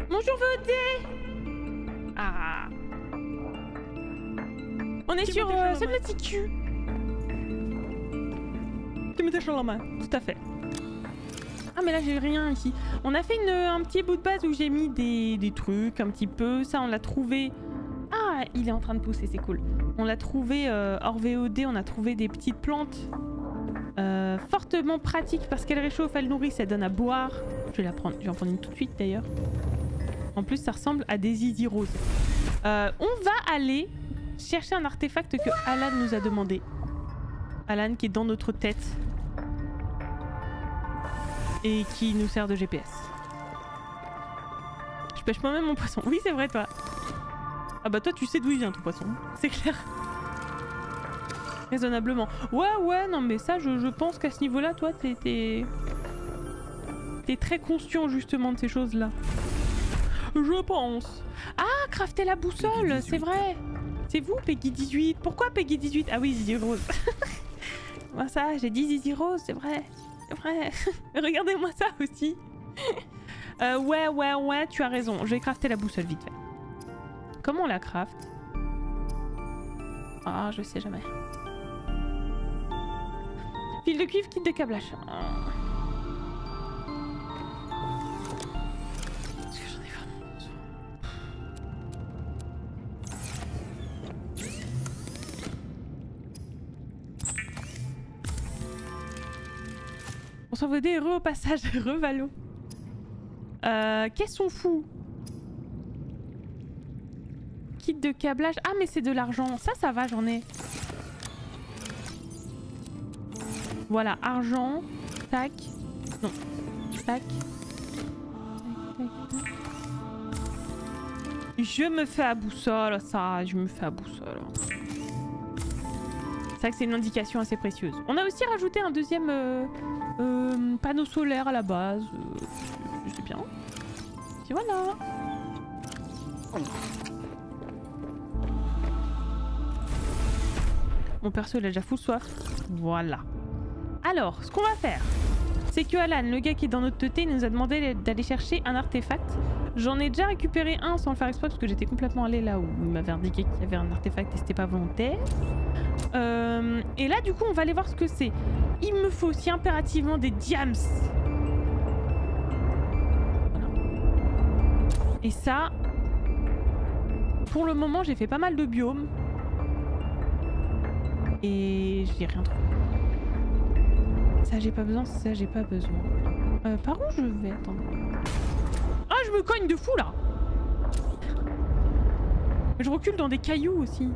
Bonjour VOD. Ah. On est sur Subnautica. Tu me tâches dans la main, tout à fait. Ah mais là j'ai rien ici. On a fait un petit bout de base où j'ai mis des trucs un petit peu. Ça on l'a trouvé. Ah il est en train de pousser, c'est cool. On l'a trouvé hors VOD, on a trouvé des petites plantes fortement pratiques parce qu'elles réchauffent, elles nourrissent, elles donnent à boire. Je vais la prendre, je vais en prendre une tout de suite d'ailleurs. En plus ça ressemble à des easy roses. On va aller chercher un artefact que Alan nous a demandé. Alan qui est dans notre tête. Et qui nous sert de GPS. Je pêche moi-même mon poisson. Oui, c'est vrai, toi. Ah bah toi, tu sais d'où il vient, ton poisson. C'est clair. Raisonnablement. Ouais, non, mais ça, je pense qu'à ce niveau-là, toi, t'es très conscient, justement, de ces choses-là. Je pense. Ah, crafter la boussole, c'est vrai. C'est vous, Peggy 18. Pourquoi Peggy 18? Ah oui, Zizi Rose. Moi, ça, j'ai dit Zizi Rose, c'est vrai. C'est vrai. Regardez-moi ça aussi. Ouais, tu as raison. Je vais crafter la boussole vite fait. Comment on la craft? Ah, je sais jamais. Fil de cuivre, kit de câblage. Est-ce que j'en ai vraiment besoin? On s'en veut des heureux au passage, revalo. Qu'est-ce qu'on fout? Kit de câblage. Ah mais c'est de l'argent. Ça va, j'en ai. Voilà, argent. Tac. Non. Tac. Tac. Je me fais à boussole, ça. Je me fais à boussole. C'est vrai que c'est une indication assez précieuse. On a aussi rajouté un deuxième panneau solaire à la base. C'est bien. Et voilà. Mon perso il a déjà full soif. Voilà. Alors, ce qu'on va faire, c'est que Alan, le gars qui est dans notre teuté, nous a demandé d'aller chercher un artefact. J'en ai déjà récupéré un sans le faire exprès parce que j'étais complètement allée là où il m'avait indiqué qu'il y avait un artefact et c'était pas volontaire. Et là, du coup, on va aller voir ce que c'est. Il me faut aussi impérativement des diams. Voilà. Et ça, pour le moment, j'ai fait pas mal de biomes. Et j'ai rien trouvé. Ça, j'ai pas besoin, ça, j'ai pas besoin. Par où je vais? Attends. Ah, je me cogne de fou là! Je recule dans des cailloux aussi.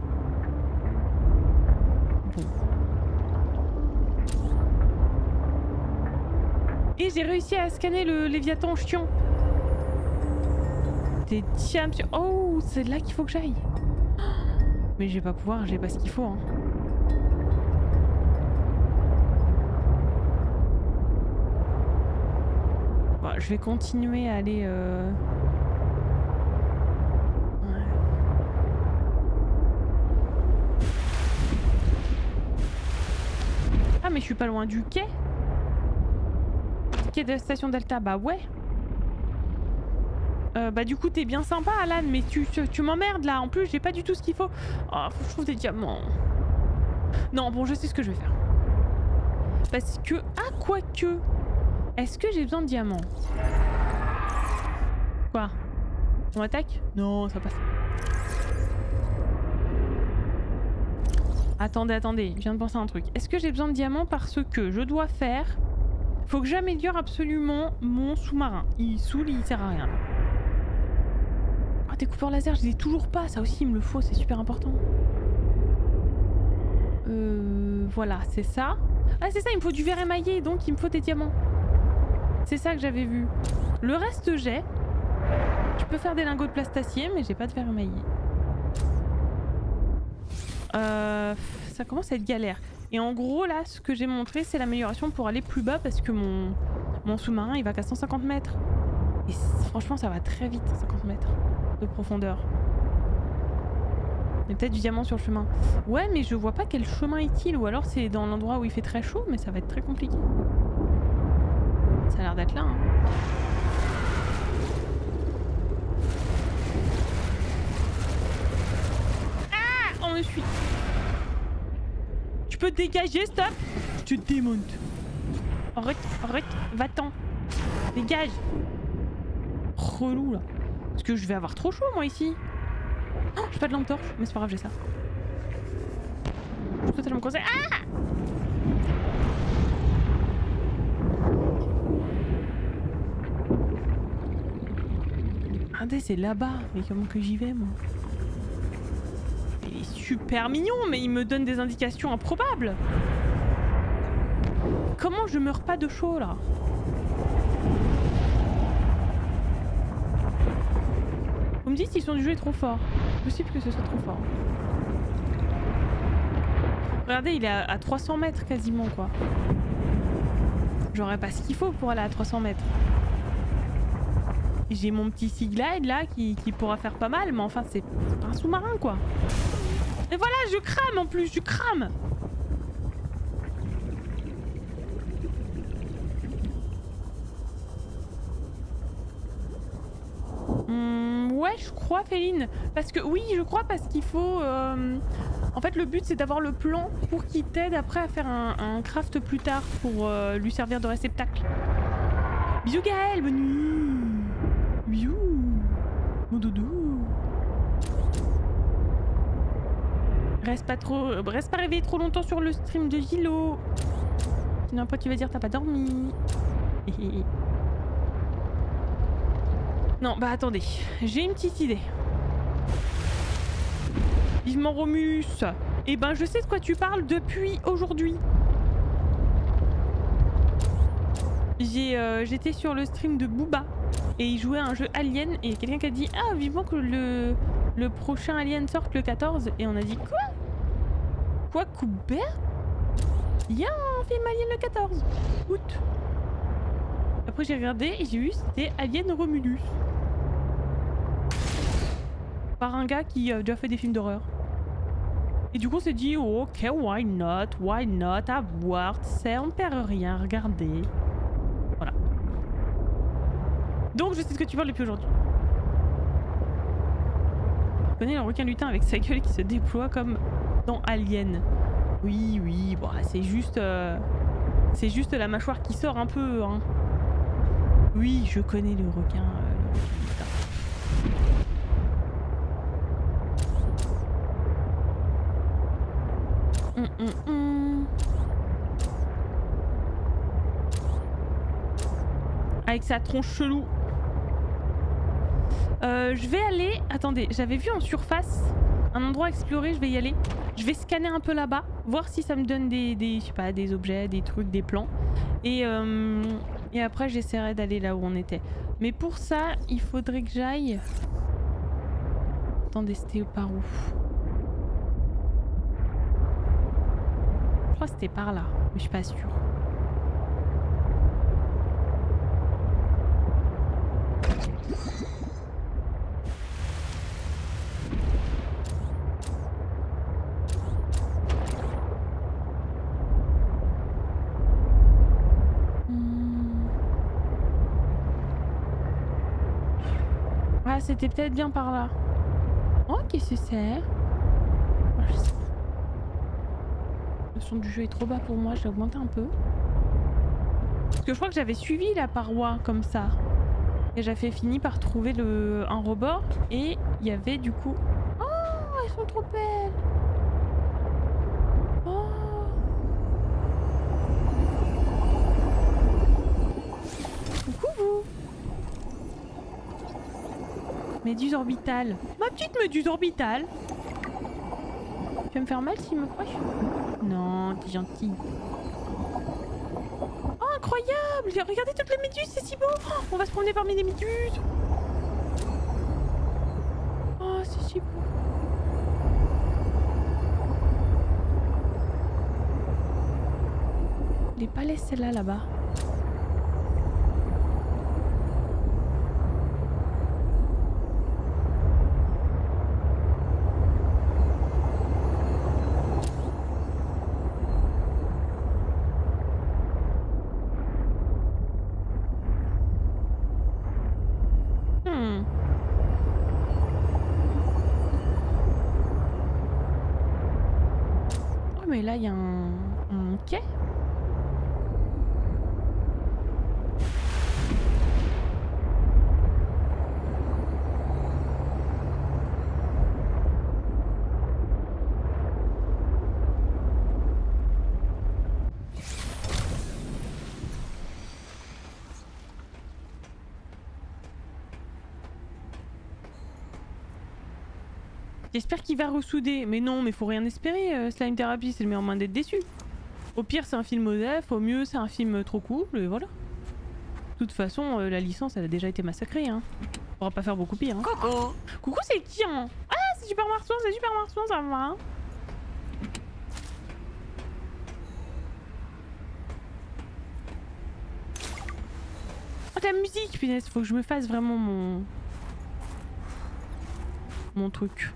Bon. Et j'ai réussi à scanner le Léviathan chiant. Des diams. Oh, c'est là qu'il faut que j'aille. Mais je vais pas pouvoir, j'ai pas ce qu'il faut. Hein. Bon, je vais continuer à aller... Ouais. Ah mais je suis pas loin du quai. Quai de la station Delta, bah ouais. Bah du coup t'es bien sympa Alan, mais tu m'emmerdes là. En plus j'ai pas du tout ce qu'il faut. Oh, faut que je trouve des diamants. Non bon je sais ce que je vais faire. Parce que... Ah quoique... Est-ce que j'ai besoin de diamants? Quoi? On attaque? Non ça passe. Attendez, je viens de penser à un truc. Est-ce que j'ai besoin de diamants parce que je dois faire... Faut que j'améliore absolument mon sous-marin. Il saoule, il sert à rien. Ah, découpeur laser, je les ai toujours pas. Ça aussi, il me le faut, c'est super important. Voilà, c'est ça. Ah, c'est ça, il me faut du verre émaillé, donc il me faut des diamants. C'est ça que j'avais vu. Le reste, j'ai. Je peux faire des lingots de plastacier, mais j'ai pas de verre émaillé. Ça commence à être galère. Et en gros, là, ce que j'ai montré, c'est l'amélioration pour aller plus bas parce que mon sous-marin, il va qu'à 150 mètres. Et franchement, ça va très vite, 150 mètres de profondeur. Il y a peut-être du diamant sur le chemin. Ouais, mais je vois pas quel chemin est-il. Ou alors c'est dans l'endroit où il fait très chaud, mais ça va être très compliqué. Ça a l'air d'être là, hein. peux te dégager, stop? Je te démonte. Arrête, arrête, va-t'en. Dégage. Relou là. Parce que je vais avoir trop chaud moi ici. Oh, j'ai pas de lampe torche, mais c'est pas grave, j'ai ça. Je suis totalement coincée. Ah! Regardez, c'est là-bas. Mais comment que j'y vais moi? Il est super mignon, mais il me donne des indications improbables. Comment je meurs pas de chaud là? Vous me dites si le son du jeu est trop fort. C'est possible que ce soit trop fort. Regardez, il est à 300 mètres quasiment quoi. J'aurais pas ce qu'il faut pour aller à 300 mètres. J'ai mon petit Sea Glide là qui pourra faire pas mal, mais enfin c'est pas un sous-marin quoi. Et voilà, je crame en plus, je crame. Ouais, je crois, Féline. Parce que oui, je crois parce qu'il faut... En fait, le but, c'est d'avoir le plan pour qu'il t'aide après à faire un craft plus tard pour lui servir de réceptacle. Bisous Gaël, bonne nuit. Bisous. Mon doudou. Reste pas réveillé trop longtemps sur le stream de Gilo. Sinon après tu vas dire t'as pas dormi. Non, bah attendez, j'ai une petite idée. Vivement Romulus. Eh ben je sais de quoi tu parles depuis aujourd'hui. J'étais sur le stream de Booba et il jouait à un jeu Alien et quelqu'un qui a dit ah vivement que le prochain Alien sorte le 14 et on a dit quoi? Quoi Coubert? Il y a un film Alien le 14 août. Après j'ai regardé et j'ai vu c'était Alien Romulus. Par un gars qui a déjà fait des films d'horreur. Et du coup on s'est dit oh, ok why not, à voir, tu sais on perd rien, regardez. Voilà. Donc je sais ce que tu parles depuis aujourd'hui. Tu connais le requin lutin avec sa gueule qui se déploie comme dans Alien. Oui, bon, c'est juste la mâchoire qui sort un peu. Hein. Oui, je connais le requin lutin. Avec sa tronche chelou. Je vais aller... Attendez, j'avais vu en surface un endroit à explorer, je vais y aller. Je vais scanner un peu là-bas, voir si ça me donne je sais pas, des objets, des trucs, des plans. Et après j'essaierai d'aller là où on était. Mais pour ça, il faudrait que j'aille... Attendez, c'était par où? Je crois que c'était par là, mais je suis pas sûre. Ah, c'était peut-être bien par là. Oh, qu'est-ce que c'est? Oh, je sais pas. Le son du jeu est trop bas pour moi, je l'ai augmenté un peu. Parce que je crois que j'avais suivi la paroi comme ça. Et j'avais fini par trouver un rebord. Et il y avait du coup... Oh, elles sont trop belles. Oh. Coucou vous. Méduse orbitale. Ma petite méduse orbitale. Tu vas me faire mal s'il me proche? Non, t'es gentil. Oh, incroyable! Regardez toutes les méduses, c'est si beau! Oh, on va se promener parmi les méduses! Oh, c'est si beau! Les palais, celle-là, là-bas. mais là il y a un quai. J'espère qu'il va ressouder. Mais non, mais faut rien espérer. Slime Therapy, c'est le meilleur moyen d'être déçu. Au pire, c'est un film ODF. Au mieux, c'est un film trop cool. Et voilà. De toute façon, la licence, elle a déjà été massacrée. Hein. On pourra pas faire beaucoup pire. Hein. Coucou. Coucou, c'est qui hein? Ah, c'est Super Marson, ça va. Hein. Oh, la musique, punaise. Faut que je me fasse vraiment mon truc.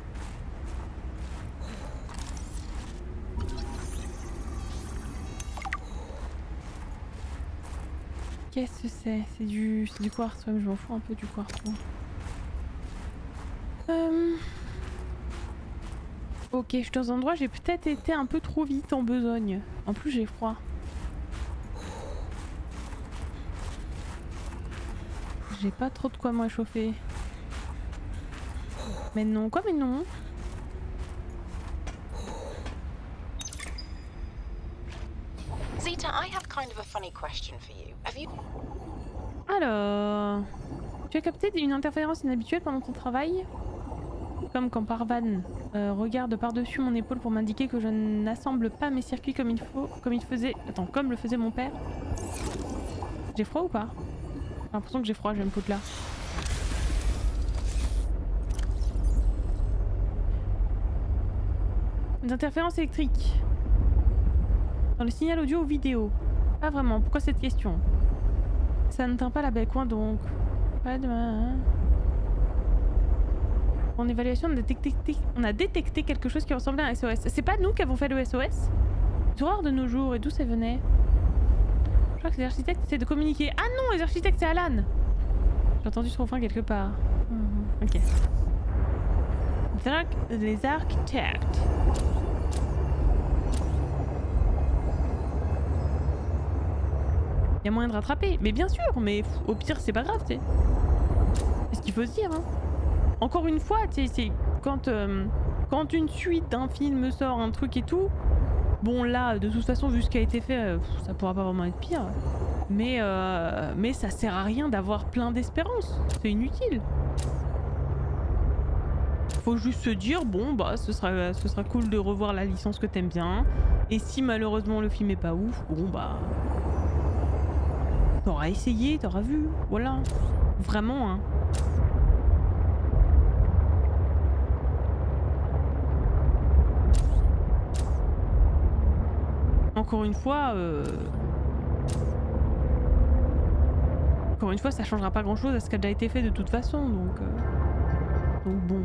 Qu'est-ce que c'est? C'est du quartz, ouais, mais je m'en fous un peu du quartz. Ok, je suis dans un endroit, j'ai peut-être été un peu trop vite en besogne. En plus, j'ai froid. J'ai pas trop de quoi me réchauffer. Mais non, quoi mais non? Zeta, I have kind of a funny question for you. Have you... Alors... Tu as capté une interférence inhabituelle pendant ton travail? Comme quand Parvan regarde par-dessus mon épaule pour m'indiquer que je n'assemble pas mes circuits comme il faut, comme le faisait mon père. J'ai froid ou pas? J'ai l'impression que j'ai froid, je vais me foutre là. Des interférences électriques. Dans le signal audio ou vidéo? Pas vraiment, pourquoi cette question? Ça ne teint pas la belle coin donc. Pas de... En évaluation, on a détecté quelque chose qui ressemblait à un SOS. C'est pas nous qui avons fait le SOS? C'est horreur de nos jours, et d'où ça venait? Je crois que les architectes essaient de communiquer. Ah non, les architectes, c'est Alan! J'ai entendu ce refrain quelque part. Ok. Les architectes. Il y a moyen de rattraper, mais bien sûr, mais au pire c'est pas grave, tu sais. C'est ce qu'il faut se dire, hein. Encore une fois, tu sais, c'est quand une suite d'un film sort, un truc et tout, bon là, de toute façon, vu ce qui a été fait, ça pourra pas vraiment être pire. Mais ça sert à rien d'avoir plein d'espérance, c'est inutile. Faut juste se dire, bon bah ce sera cool de revoir la licence que t'aimes bien. Et si malheureusement le film est pas ouf, bon bah... T'auras essayé, t'auras vu, voilà. Vraiment, hein. Encore une fois, ça changera pas grand chose à ce qui a déjà été fait de toute façon, donc bon.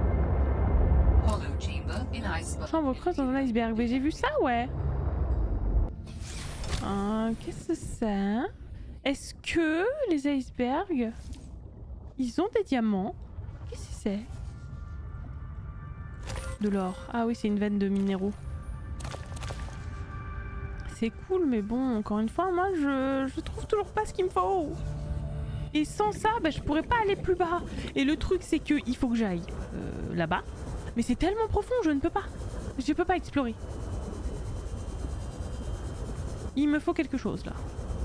Chambre creuse dans un iceberg, mais j'ai vu ça, ouais. Qu'est-ce que c'est? Est-ce que les icebergs, ils ont des diamants? Qu'est-ce que c'est? De l'or. Ah oui, c'est une veine de minéraux. C'est cool, mais bon, encore une fois, moi, je trouve toujours pas ce qu'il me faut. Et sans ça, bah, je pourrais pas aller plus bas. Et le truc, c'est que il faut que j'aille là-bas. Mais c'est tellement profond, je ne peux pas. Je peux pas explorer. Il me faut quelque chose, là.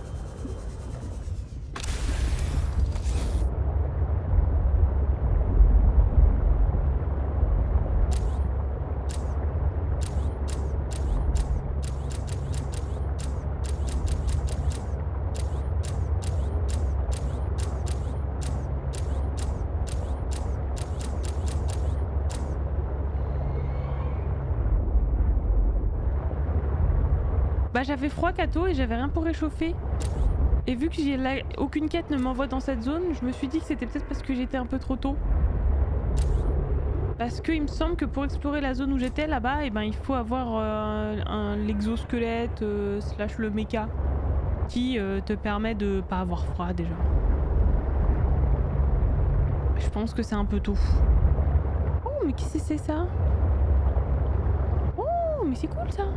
Bah j'avais froid Kato et j'avais rien pour réchauffer. Et vu que aucune quête ne m'envoie dans cette zone, je me suis dit que c'était peut-être parce que j'étais un peu trop tôt. Parce qu'il me semble que pour explorer la zone où j'étais là-bas, eh ben, il faut avoir l'exosquelette slash le méca qui te permet de pas avoir froid déjà. Je pense que c'est un peu tôt. Oh mais qu'est-ce que c'est ça? Oh mais c'est cool ça.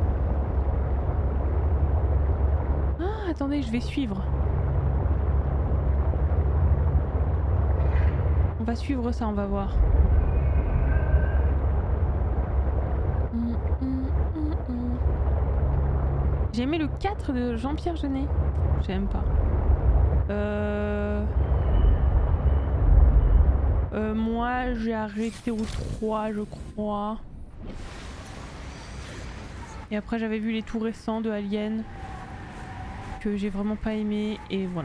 Ah, attendez, je vais suivre. On va suivre ça, on va voir. J'ai aimé le 4 de Jean-Pierre Jeunet. J'aime pas. Moi j'ai arrêté au 3 je crois. Et après j'avais vu les tout récents de Alien que j'ai vraiment pas aimé et voilà.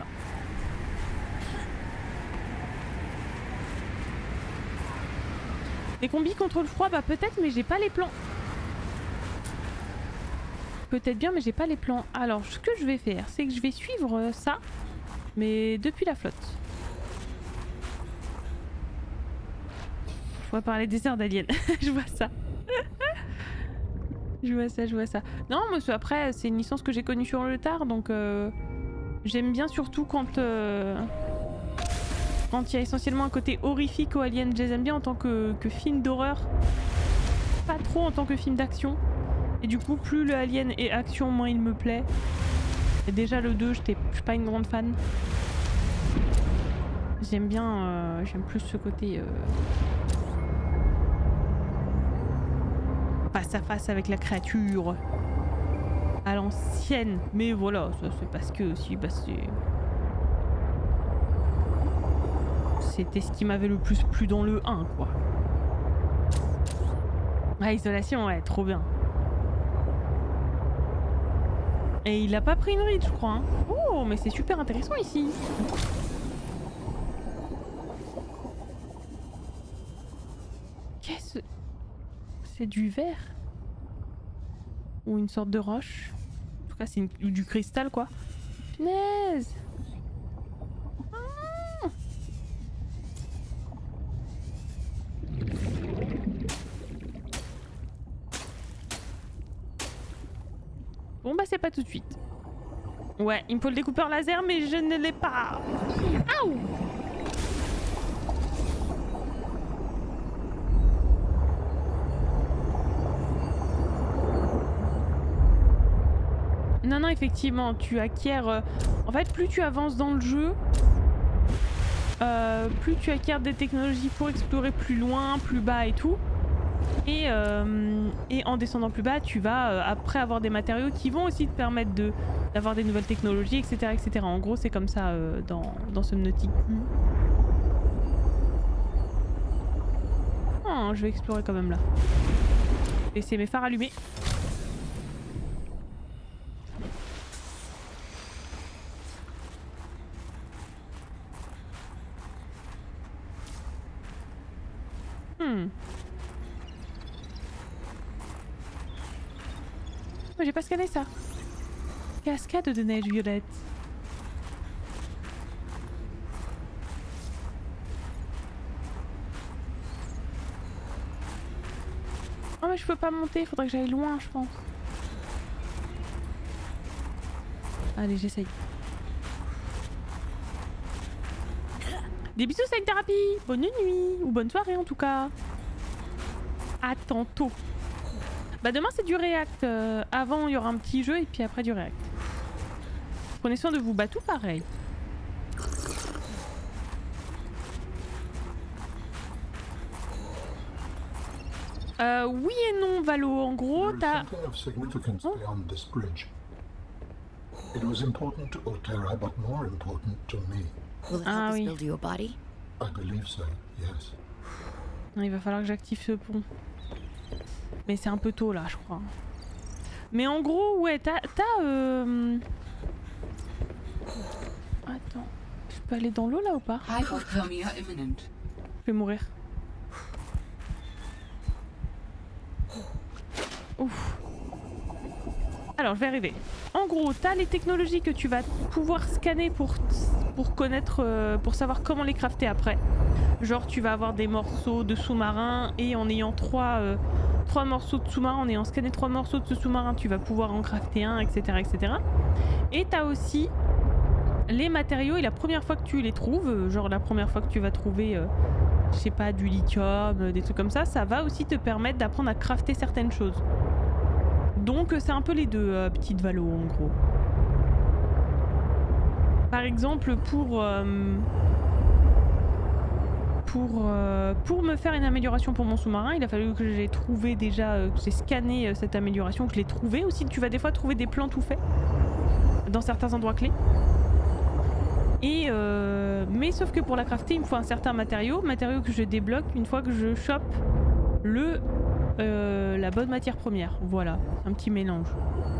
Des combis contre le froid, bah peut-être mais j'ai pas les plans. Peut-être bien mais j'ai pas les plans. Alors ce que je vais faire c'est que je vais suivre ça mais depuis la flotte. Je vois par les déserts d'Alien. Je vois ça. Je vois ça. Non, mais après, c'est une licence que j'ai connue sur le tard, donc j'aime bien surtout quand il y a essentiellement un côté horrifique au Alien. Je les aime bien en tant que film d'horreur. Pas trop en tant que film d'action. Et du coup, plus le Alien est action, moins il me plaît. Et déjà le 2, je suis pas une grande fan. J'aime bien, j'aime plus ce côté... face à face avec la créature à l'ancienne, mais voilà, ça c'est parce que aussi bah c'était ce qui m'avait le plus plu dans le 1 quoi. Ah, isolation, ouais, trop bien. Et il a pas pris une ride je crois hein. Oh mais c'est super intéressant ici. Qu'est-ce... C'est du verre ou une sorte de roche. En tout cas c'est du cristal quoi. Punaise. Ah. Bon bah c'est pas tout de suite. Ouais il me faut le découpeur laser mais je ne l'ai pas. Aouh. Non, non, effectivement, tu acquiers... En fait, plus tu avances dans le jeu, plus tu acquiers des technologies pour explorer plus loin, plus bas et tout. Et en descendant plus bas, tu vas après avoir des matériaux qui vont aussi te permettre d'avoir des nouvelles technologies, etc. etc. En gros, c'est comme ça dans Subnautica. Oh, je vais explorer quand même là. Laisser mes phares allumés. Moi j'ai pas scanné ça. Cascade de neige violette. Oh mais je peux pas monter, faudrait que j'aille loin je pense. Allez j'essaye. Des bisous Sign Therapy. Bonne nuit ou bonne soirée en tout cas. À tantôt. Bah demain c'est du React. Avant il y aura un petit jeu et puis après du React. Prenez soin de vous, bah tout pareil. Oui et non Valo, en gros t'as... Ah oui. Il va falloir que j'active ce pont. Mais c'est un peu tôt là je crois. Mais en gros ouais t'as Attends. Je peux aller dans l'eau là ou pas? Je vais mourir. Ouf. Alors je vais arriver. En gros t'as les technologies que tu vas pouvoir scanner pour connaître, pour savoir comment les crafter après. Genre tu vas avoir des morceaux de sous-marin et en ayant trois morceaux de sous-marin, en ayant scanné 3 morceaux de ce sous-marin, tu vas pouvoir en crafter un, etc. etc. Et t'as aussi les matériaux et la première fois que tu les trouves, genre la première fois que tu vas trouver, je sais pas, du lithium, des trucs comme ça, ça va aussi te permettre d'apprendre à crafter certaines choses. Donc c'est un peu les deux, petites valos en gros. Par exemple, pour me faire une amélioration pour mon sous-marin, il a fallu que j'ai trouvé déjà, que j'ai scanné cette amélioration, que je l'ai trouvée aussi. Tu vas des fois trouver des plans tout faits dans certains endroits clés. Et mais sauf que pour la crafter, il me faut un certain matériau que je débloque une fois que je chope la bonne matière première. Voilà, un petit mélange.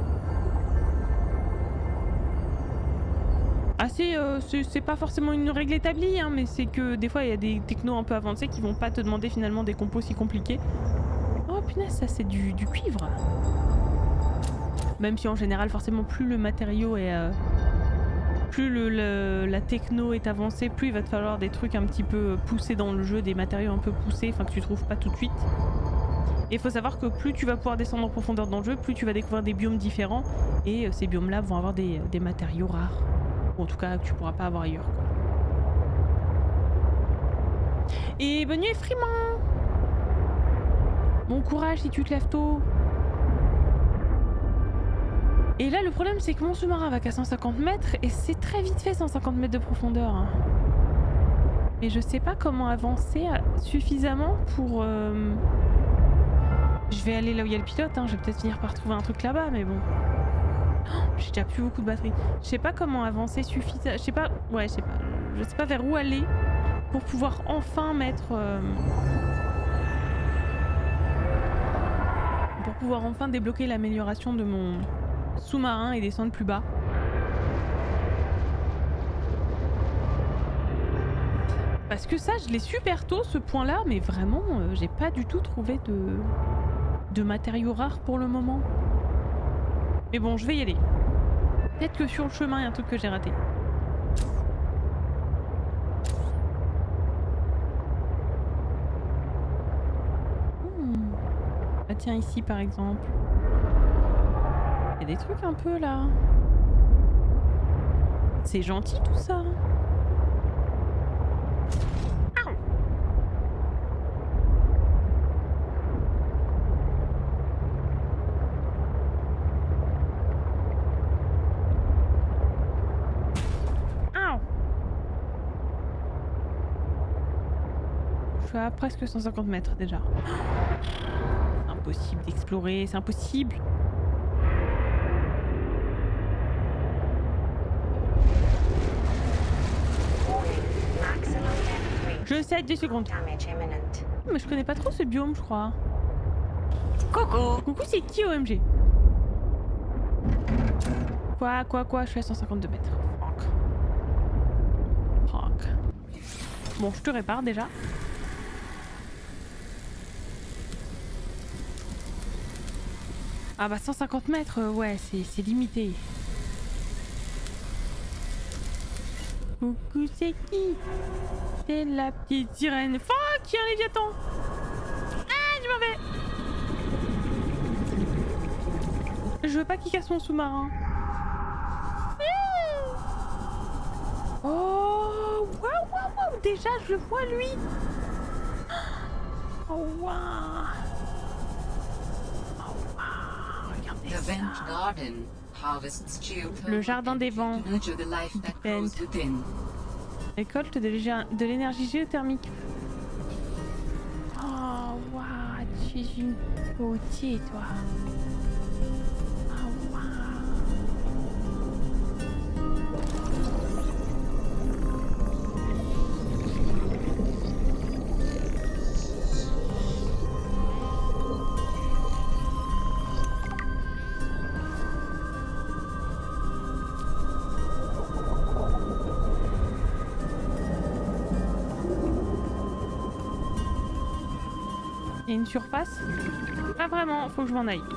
C'est pas forcément une règle établie, hein, mais c'est que des fois il y a des technos un peu avancés qui vont pas te demander finalement des compos si compliqués. Oh punaise, ça c'est du cuivre. Même si en général forcément plus le matériau est... plus la techno est avancée, plus il va te falloir des trucs un petit peu poussés dans le jeu, des matériaux un peu poussés, enfin que tu trouves pas tout de suite. Et il faut savoir que plus tu vas pouvoir descendre en profondeur dans le jeu, plus tu vas découvrir des biomes différents, et ces biomes là vont avoir des matériaux rares. Ou en tout cas que tu pourras pas avoir ailleurs, quoi. Et bonne nuit Freeman. Bon courage si tu te lèves tôt. Et là le problème c'est que mon sous-marin va qu'à 150 mètres et c'est très vite fait 150 mètres de profondeur. Hein. Mais je sais pas comment avancer suffisamment pour... Je vais aller là où il y a le pilote, hein. Je vais peut-être finir par trouver un truc là-bas, mais bon... J'ai déjà plus beaucoup de batterie. Je sais pas comment avancer suffisamment. Je sais pas. Ouais, je sais pas. Je sais pas vers où aller pour pouvoir enfin mettre. Pour pouvoir enfin débloquer l'amélioration de mon sous-marin et descendre plus bas. Parce que ça, je l'ai super tôt ce point-là, mais vraiment, j'ai pas du tout trouvé de matériaux rares pour le moment. Mais bon, je vais y aller. Peut-être que sur le chemin, il y a un truc que j'ai raté. Ah tiens, ici par exemple. Il y a des trucs un peu là. C'est gentil tout ça. Je suis à presque 150 mètres déjà. C'est impossible d'explorer, c'est impossible. Je sais, 10 secondes. Mais je connais pas trop ce biome, je crois. Coucou. Coucou, c'est qui OMG? Quoi? Je suis à 152 mètres. Fuck. Bon, je te répare déjà. Ah bah 150 mètres, ouais, c'est limité. Coucou, c'est qui? C'est la petite sirène. Fuck, il y a un léviathan. Ah, je m'en vais. Je veux pas qu'il casse mon sous-marin. Oh, waouh. Déjà, je le vois, lui. Oh, waouh. Le jardin des vents. Récolte de l'énergie géothermique. Oh, waouh, tu es une beauté, toi. Oh, waouh. Il y a une surface? Pas vraiment, faut que je m'en aille.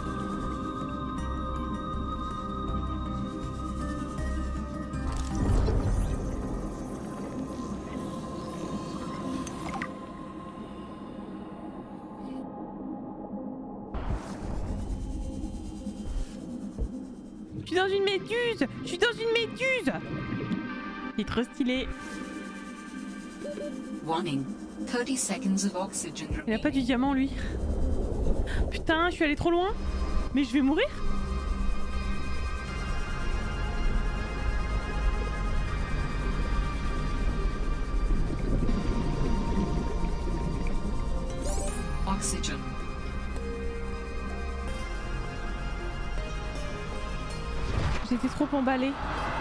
Je suis dans une méduse! Je suis dans une méduse! Il est trop stylé. Warning. 30 seconds of oxygen. Il a pas du diamant lui. Putain, je suis allée trop loin. Mais je vais mourir. Oxygen. J'étais trop emballée.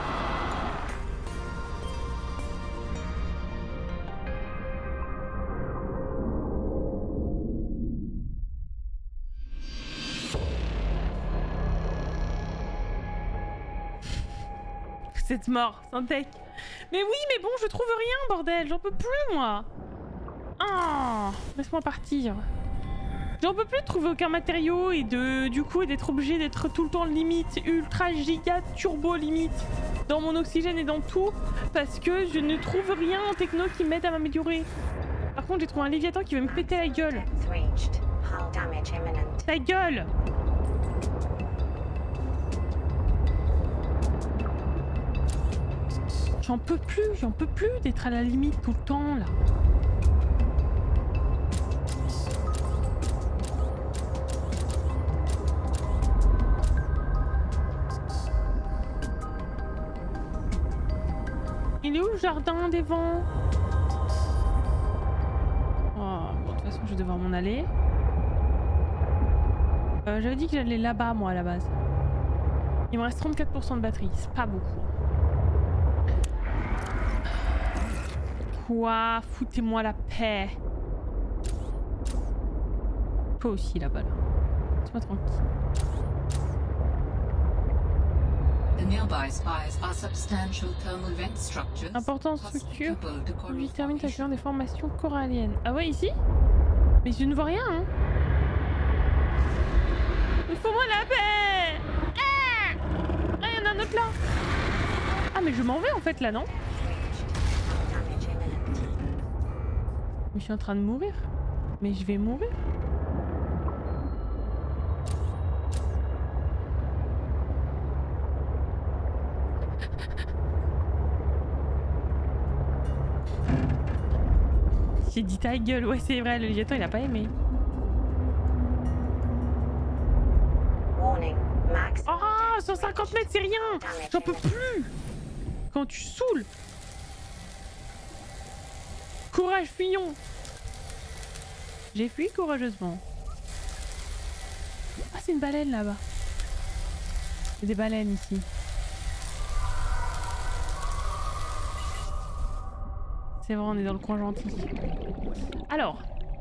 Vous êtes mort, Syntec. Mais oui, mais bon, je trouve rien, bordel. J'en peux plus, moi. Ah, laisse-moi partir. J'en peux plus de trouver aucun matériau et du coup d'être obligé d'être tout le temps limite, ultra giga turbo limite dans mon oxygène et dans tout parce que je ne trouve rien en techno qui m'aide à m'améliorer. Par contre, j'ai trouvé un léviathan qui veut me péter la gueule. Ta gueule! J'en peux plus d'être à la limite tout le temps là. Il est où le jardin des vents? Oh, bon, de toute façon, je vais devoir m'en aller. J'avais dit que j'allais là-bas, moi, à la base. Il me reste 34% de batterie. C'est pas beaucoup. Quoi? Foutez-moi la paix. Toi aussi, là-bas, là. Laisse-moi tranquille. Importante structure. Lui termine sa carrière des formations coralliennes. Ah ouais, ici? Mais je ne vois rien, hein. Il faut moi la paix. Ah, il y en a un autre là. Ah, mais je m'en vais en fait là, non? Mais je suis en train de mourir. Mais je vais mourir. J'ai dit ta gueule, ouais c'est vrai, le léviathan il a pas aimé. Oh, 150 mètres c'est rien. J'en peux plus. Quand tu saoules. Courage, fuyons. J'ai fui courageusement. Ah, c'est une baleine là-bas. Il y a des baleines ici. C'est vrai, on est dans le coin gentil. Alors.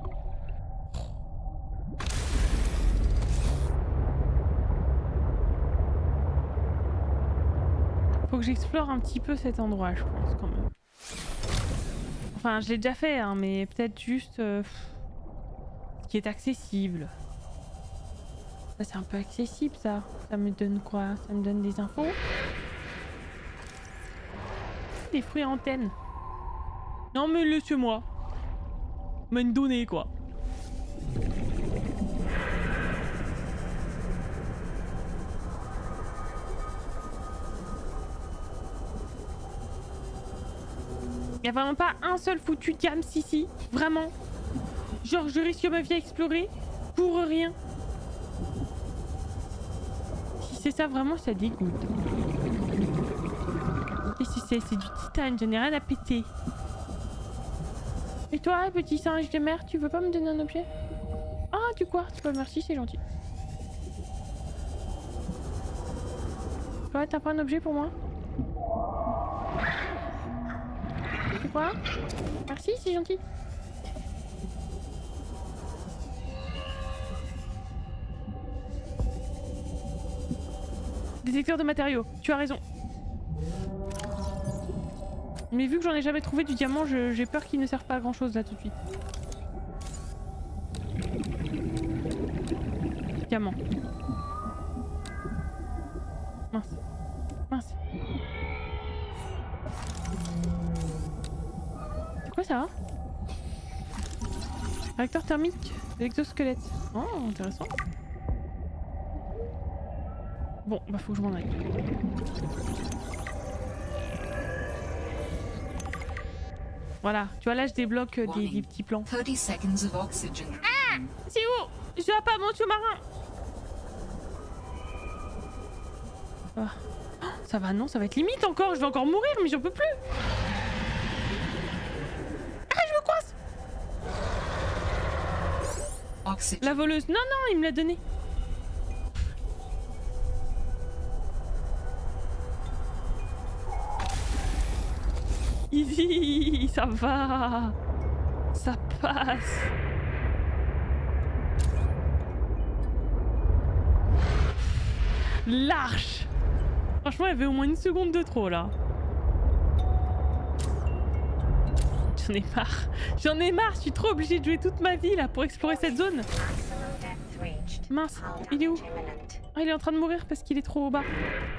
Faut que j'explore un petit peu cet endroit, je pense, quand même. Enfin, je l'ai déjà fait, hein, mais peut-être juste... ce qui est accessible. Ça, c'est un peu accessible, ça. Ça me donne quoi? Ça me donne des infos? Des fruits à antenne. Non mais laissez-moi. Me donner quoi. Y'a vraiment pas un seul foutu diams ici. Vraiment. Genre je risque ma vie à explorer pour rien. Si c'est ça vraiment ça dégoûte. Et si c'est du titane, j'en ai rien à péter. Et toi, petit singe de mer, tu veux pas me donner un objet? Ah, du quartz, bah merci, c'est gentil. Toi, t'as pas un objet pour moi? C'est quoi? Merci, c'est gentil. Détecteur de matériaux, tu as raison. Mais vu que j'en ai jamais trouvé du diamant, j'ai peur qu'il ne serve pas à grand chose là tout de suite. Diamant. Mince. Mince. C'est quoi ça? Réacteur thermique d'exosquelette. Oh, intéressant. Bon, bah faut que je m'en aille. Voilà, tu vois là je débloque des petits plans. 30 seconds of oxygen. Ah! C'est où? Je dois pas mon sous-marin. va. Oh, ça va, non, ça va être limite encore. Je vais encore mourir, mais j'en peux plus. Ah, je me coince. Oxygen. La voleuse. Non, non, il me l'a donné. Easy, ça va. Ça passe. L'arche. Franchement, il y avait au moins une seconde de trop là. J'en ai marre. J'en ai marre, je suis trop obligée de jouer toute ma vie là pour explorer cette zone. Mince, il est où? Ah, il est en train de mourir parce qu'il est trop bas.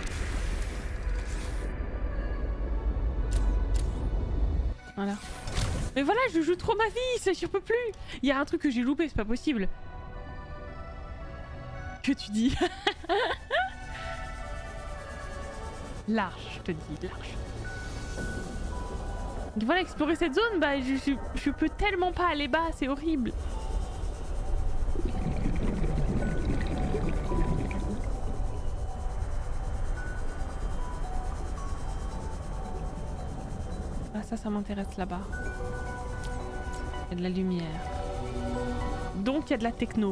Voilà. Mais voilà, je joue trop ma vie, ça, je peux plus. Il y a un truc que j'ai loupé, c'est pas possible. Que tu dis? Large, je te dis, large. Donc voilà, explorer cette zone, bah je peux tellement pas aller bas, c'est horrible. Ah ça m'intéresse là-bas. Il y a de la lumière. Donc il y a de la techno.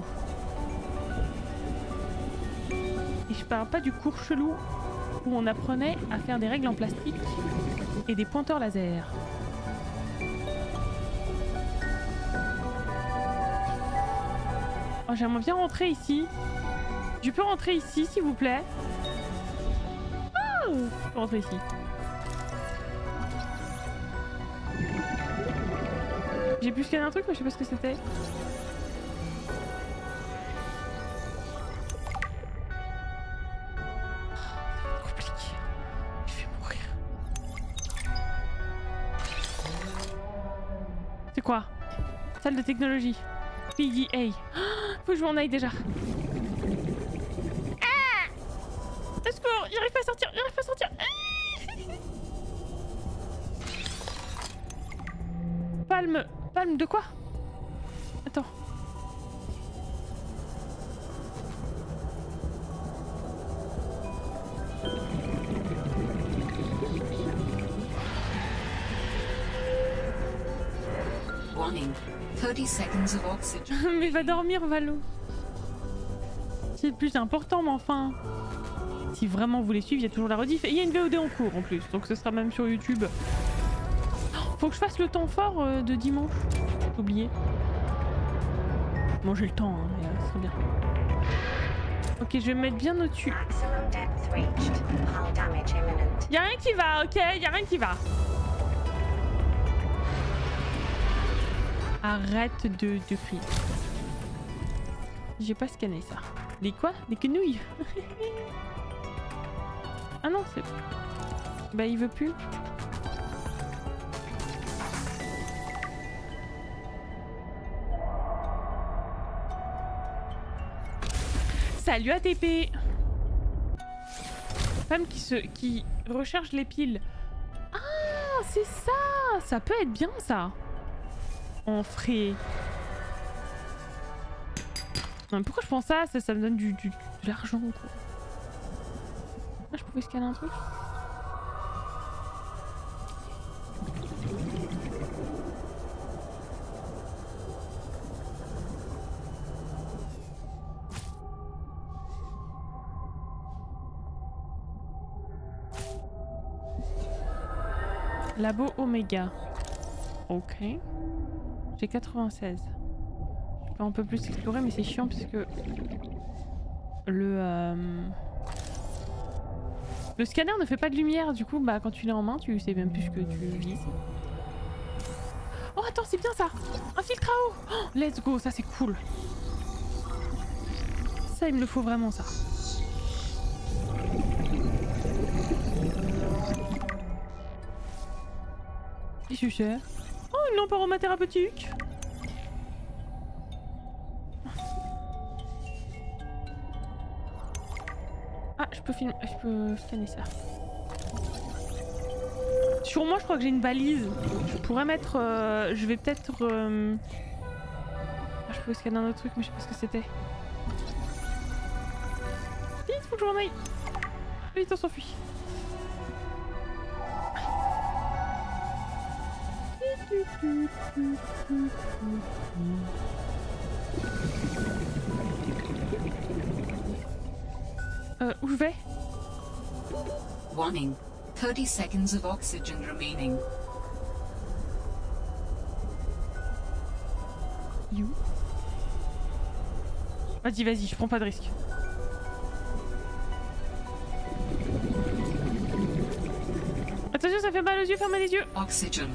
Et je parle pas du cours chelou où on apprenait à faire des règles en plastique et des pointeurs laser. Oh, j'aimerais bien rentrer ici. Je peux rentrer ici s'il vous plaît? Oh, je peux rentrer ici. J'ai pu scanner un truc mais je sais pas ce que c'était. Quoi? Salle de technologie. PDA. Faut que je m'en aille déjà. Ah! Au secours! J'arrive pas à sortir! J'arrive pas à sortir! Palme. Palme de quoi? Attends. Warning. 30 seconds of oxygen. Mais va dormir, Valo. C'est le plus important, mais enfin. Si vraiment vous voulez suivre, il y a toujours la rediff. Et il y a une VOD en cours en plus, donc ce sera même sur YouTube. Faut que je fasse le temps fort de dimanche. J'ai oublié. Bon, j'ai le temps, hein, mais ce serait bien. Ok, je vais me mettre bien au-dessus. Y'a rien qui va, ok? Y'a rien qui va. Arrête de crier. J'ai pas scanné ça. Des quoi? Des quenouilles? Ah non, c'est... Bah il veut plus. Salut ATP. Femme qui recherche les piles. Ah, c'est ça. Ça peut être bien ça. En frais. Non, mais pourquoi je pense ça? Ça me donne de l'argent quoi. Ah, je pouvais scanner un truc. Labo Oméga. Ok. J'ai 96. Je peux un peu plus explorer mais c'est chiant parce que le scanner ne fait pas de lumière, du coup bah quand tu l'as en main tu sais même plus ce que tu vises. Oh attends, c'est bien ça. Un filtre à eau. Oh, let's go, ça c'est cool. Ça il me le faut vraiment ça. Et je cher. Oh, une lampe aromathérapeutique. Ah, je peux scanner ça. Sur moi, je crois que j'ai une balise. Je pourrais mettre... je vais peut-être... Ah, je pouvais scanner un autre truc, mais je sais pas ce que c'était. Vite, faut que je m'en aille. Vite, on s'enfuit. Où je vais? Warning. 30 seconds of oxygen remaining. You. Vas-y, vas-y, je prends pas de risque. Attention, ça fait mal aux yeux, fermez les yeux. Oxygen.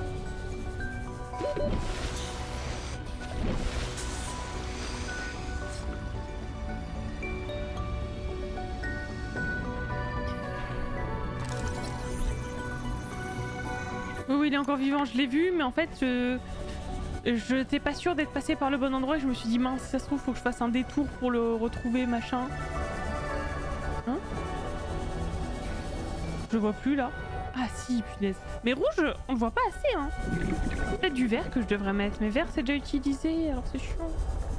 Oui, il est encore vivant, je l'ai vu, mais en fait, je n'étais pas sûre d'être passé par le bon endroit et je me suis dit, mince, si ça se trouve, faut que je fasse un détour pour le retrouver, machin. Hein? Je le vois plus là. Ah si, punaise. Mais rouge, on le voit pas assez, hein. Peut-être du vert que je devrais mettre, mais vert c'est déjà utilisé, alors c'est chiant.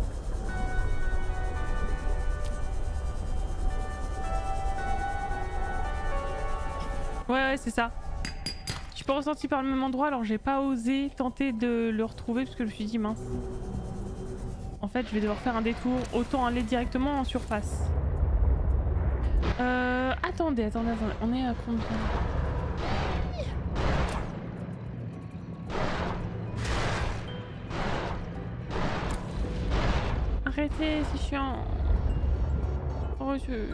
Ouais, c'est ça. Je suis pas ressentie par le même endroit, alors j'ai pas osé tenter de le retrouver parce que je me suis dit mince. En fait, je vais devoir faire un détour, autant aller directement en surface. Attendez, on est à combien? Arrêtez, c'est chiant. Oh,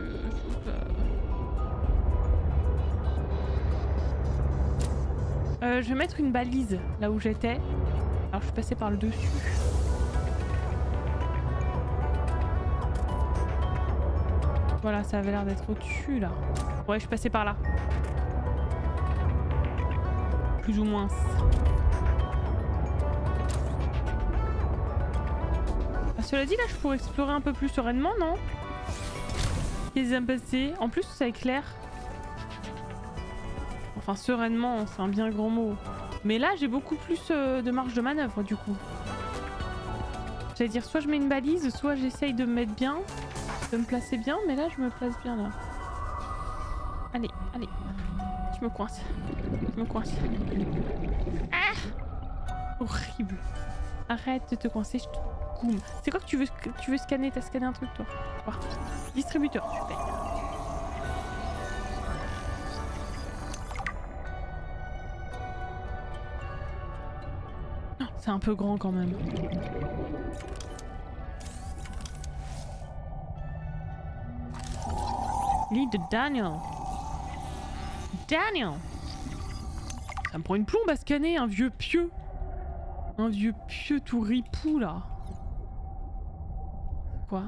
je vais mettre une balise là où j'étais. Alors je suis passée par le dessus. Voilà, ça avait l'air d'être au-dessus là. Ouais, je suis passée par là. Plus ou moins. Ah, cela dit, là, je pourrais explorer un peu plus sereinement, non? Qu'est-ce qui s'est passé? En plus, ça éclaire. Enfin, sereinement, c'est un bien grand mot. Mais là, j'ai beaucoup plus de marge de manœuvre, du coup. J'allais dire, soit je mets une balise, soit j'essaye de me mettre bien, de me placer bien, mais là, je me place bien, là. Allez, allez. Je me coince. Je me coince. Ah! Horrible. Arrête de te coincer, je te coume. C'est quoi que tu veux scanner? T'as scanné un truc, toi? Oh. Distributeur, super. C'est un peu grand quand même. Lit de Daniel. Daniel! Ça me prend une plombe à scanner, un vieux pieu. Un vieux pieu tout ripou là. Quoi?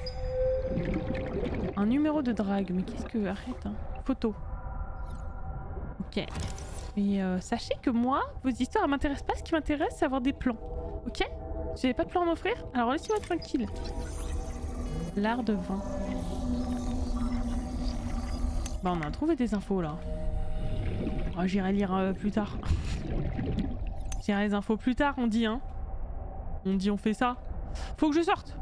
Un numéro de drague, mais qu'est-ce que... Arrête, hein. Photo. Ok. Mais sachez que moi, vos histoires elles m'intéressent pas. Ce qui m'intéresse, c'est avoir des plans. Ok? Vous n'avez pas de plan à m'offrir? Alors laissez-moi tranquille. L'art de vin. Bah on a trouvé des infos là. Oh, j'irai lire plus tard. J'irai les infos plus tard, on dit hein. On dit on fait ça. Faut que je sorte.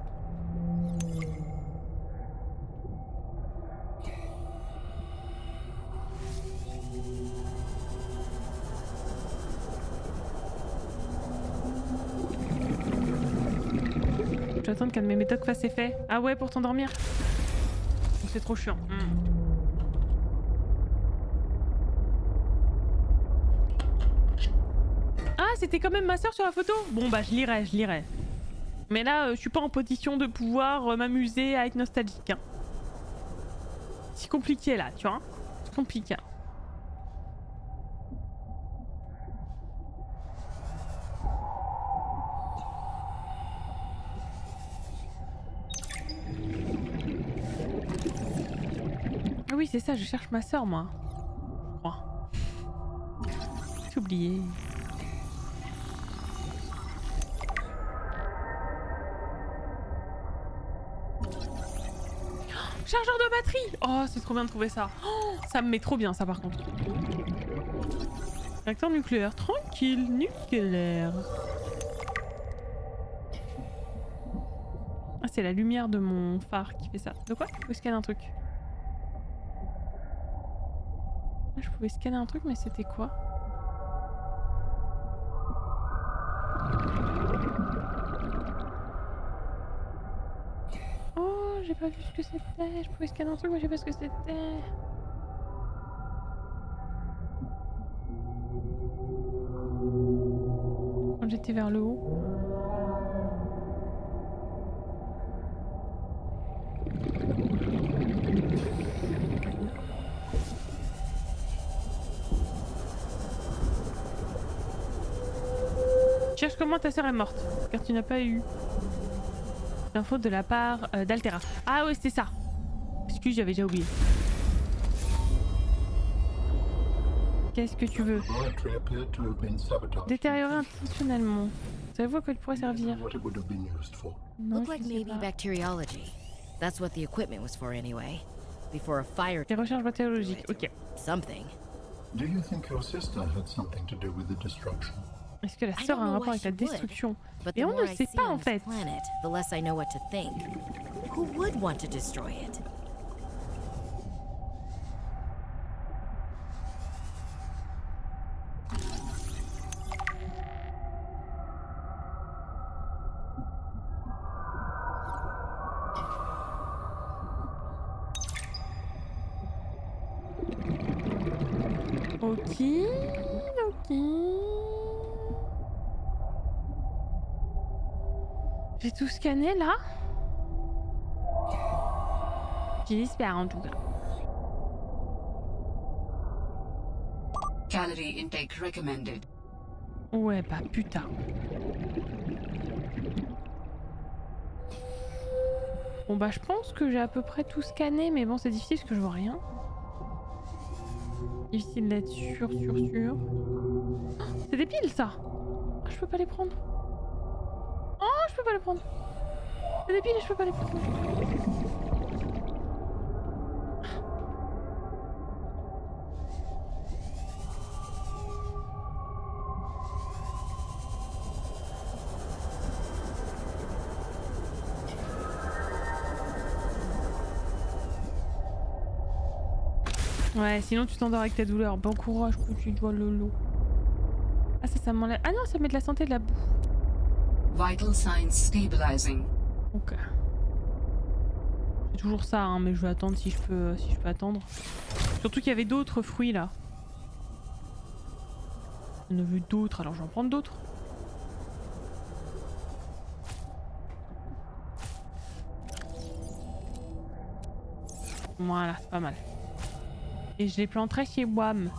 J'attends qu'un de mes médocs fasse effet. Ah ouais, pour t'endormir. C'est trop chiant. Ah, c'était quand même ma soeur sur la photo. Bon bah je lirai. Mais là, je suis pas en position de pouvoir m'amuser à être nostalgique. Hein. C'est compliqué là, tu vois. C'est compliqué. Oui, c'est ça, je cherche ma soeur, moi. Je crois. J'ai oublié. Chargeur de batterie! Oh, c'est trop bien de trouver ça. Oh, ça me met trop bien, ça, par contre. Réacteur nucléaire. Tranquille, nucléaire. Ah, c'est la lumière de mon phare qui fait ça. De quoi? Faut scanner un truc. pouvais scanner un truc, mais c'était quoi? Oh, j'ai pas vu ce que c'était. Je pouvais scanner un truc, mais je sais pas ce que c'était. Quand j'étais vers le haut. Cherche comment ta sœur est morte, car tu n'as pas eu d'infos de la part d'Altera. Ah ouais, c'était ça. Excuse, j'avais déjà oublié. Qu'est-ce que tu veux? Détériorer intentionnellement. Savez-vous à quoi il pourrait servir? Non, Looked like je sais maybe pas. bacteriology. That's what the equipment was for anyway. Before a fire. Les recherches bactériologiques, ok. Something. Do you think your sister had something to do with the destruction? Est-ce que la I sœur don't a un know rapport why avec la she would, destruction? But Et the on more ne I sait see pas on en this fait. planet, the less I know what to think. Who would want to destroy it? Ok, ok. J'ai tout scanné là. J'espère en tout cas. Calorie intake recommended. Ouais, bah putain. Bon bah je pense que j'ai à peu près tout scanné, mais bon c'est difficile parce que je vois rien. Difficile d'être sûr. Oh, c'est des piles ça. Ah, je peux pas les prendre. Oh, je peux pas les prendre. C'est des piles et je peux pas les prendre. Ouais, sinon tu t'endors avec ta douleur. Bon courage, tu dois le lot. Ah ça m'enlève. Ah non, ça met de la santé de la boue. Vital signs stabilizing. Ok. C'est toujours ça, hein, mais je vais attendre si je peux attendre. Surtout qu'il y avait d'autres fruits là. J'en ai vu d'autres, alors je vais en prendre d'autres. Voilà, c'est pas mal. Et je les planterai chez WAM.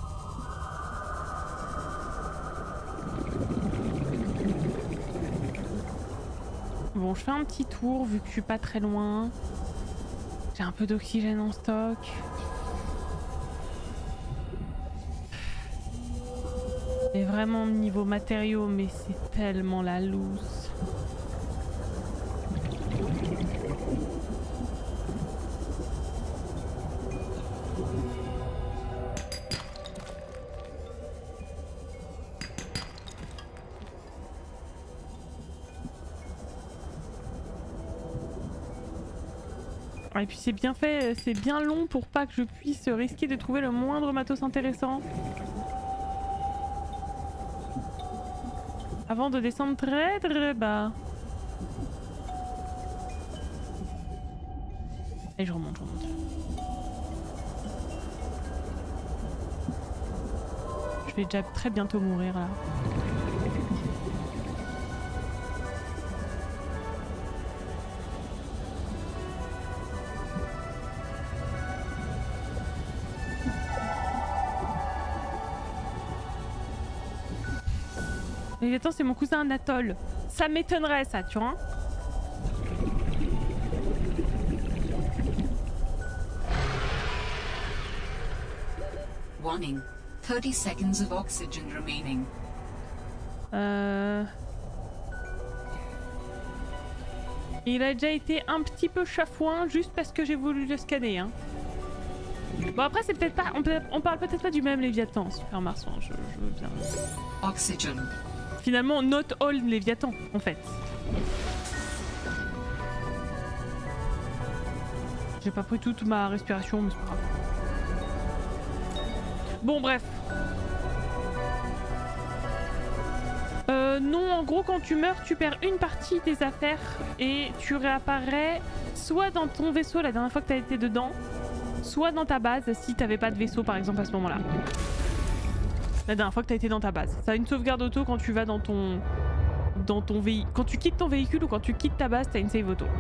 Bon, je fais un petit tour vu que je suis pas très loin. J'ai un peu d'oxygène en stock. Et vraiment niveau matériaux, mais c'est tellement la loose. Et puis c'est bien fait, c'est bien long pour pas que je puisse risquer de trouver le moindre matos intéressant. Avant de descendre très très bas. Et je remonte. Je vais déjà très bientôt mourir là. Mais attends, c'est mon cousin Anatole. Ça m'étonnerait ça, tu vois. Warning. 30 seconds of oxygen remaining. Il a déjà été un petit peu chafouin juste parce que j'ai voulu le scanner. Hein. Bon après c'est peut-être pas... On parle peut-être pas du même Léviathan, Super Marsan, je veux bien. Oxygen. Finalement, not all Léviathan, en fait. J'ai pas pris toute ma respiration, mais c'est pas grave. Bon, bref. Non, en gros, quand tu meurs, tu perds une partie des affaires et tu réapparais soit dans ton vaisseau la dernière fois que tu as été dedans, soit dans ta base si t'avais pas de vaisseau par exemple à ce moment-là. La dernière fois que tu as été dans ta base. Ça a une sauvegarde auto quand tu vas dans ton véhicule. Quand tu quittes ton véhicule ou quand tu quittes ta base, tu as une save auto.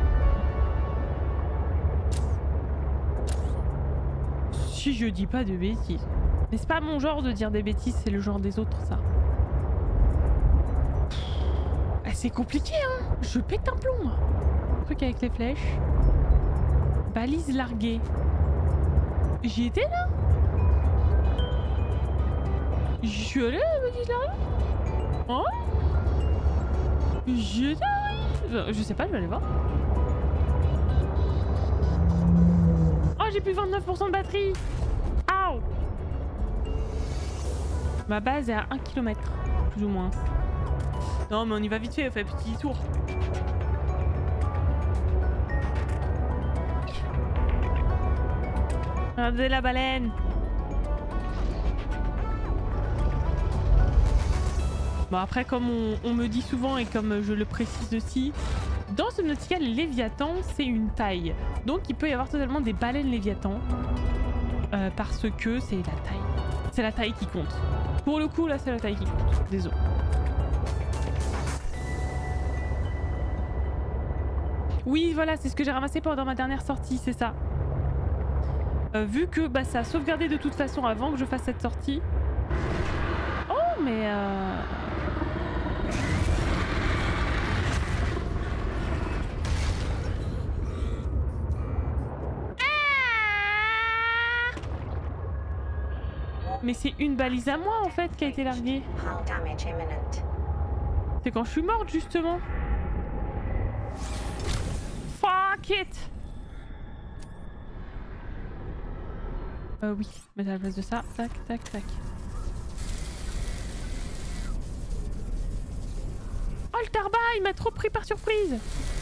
Si je dis pas de bêtises. Mais c'est pas mon genre de dire des bêtises, c'est le genre des autres ça. C'est compliqué hein. Je pète un plomb moi. Truc avec les flèches. Balise larguée. J'y étais là. J'y suis allée la balise larguée. Oh. J'y étais allée. Je sais pas, je vais aller voir. Oh j'ai plus 29% de batterie. Aouh. Ma base est à 1 km. Plus ou moins. Non mais on y va vite fait, on fait un petit tour. Regardez la baleine. Bon après comme on me dit souvent et comme je le précise aussi, dans Subnautica les léviathans c'est une taille. Donc il peut y avoir totalement des baleines léviathans. Parce que c'est la taille. C'est la taille qui compte. Pour le coup là c'est la taille qui compte. Désolé. Oui, voilà, c'est ce que j'ai ramassé pendant ma dernière sortie, c'est ça. Vu que bah, ça a sauvegardé de toute façon avant que je fasse cette sortie. Oh, mais... Mais c'est une balise à moi en fait qui a été larguée. C'est quand je suis morte justement. Fuck it! Oui, mettre à la place de ça. Tac, tac, tac. Oh le tarba, il m'a trop pris par surprise!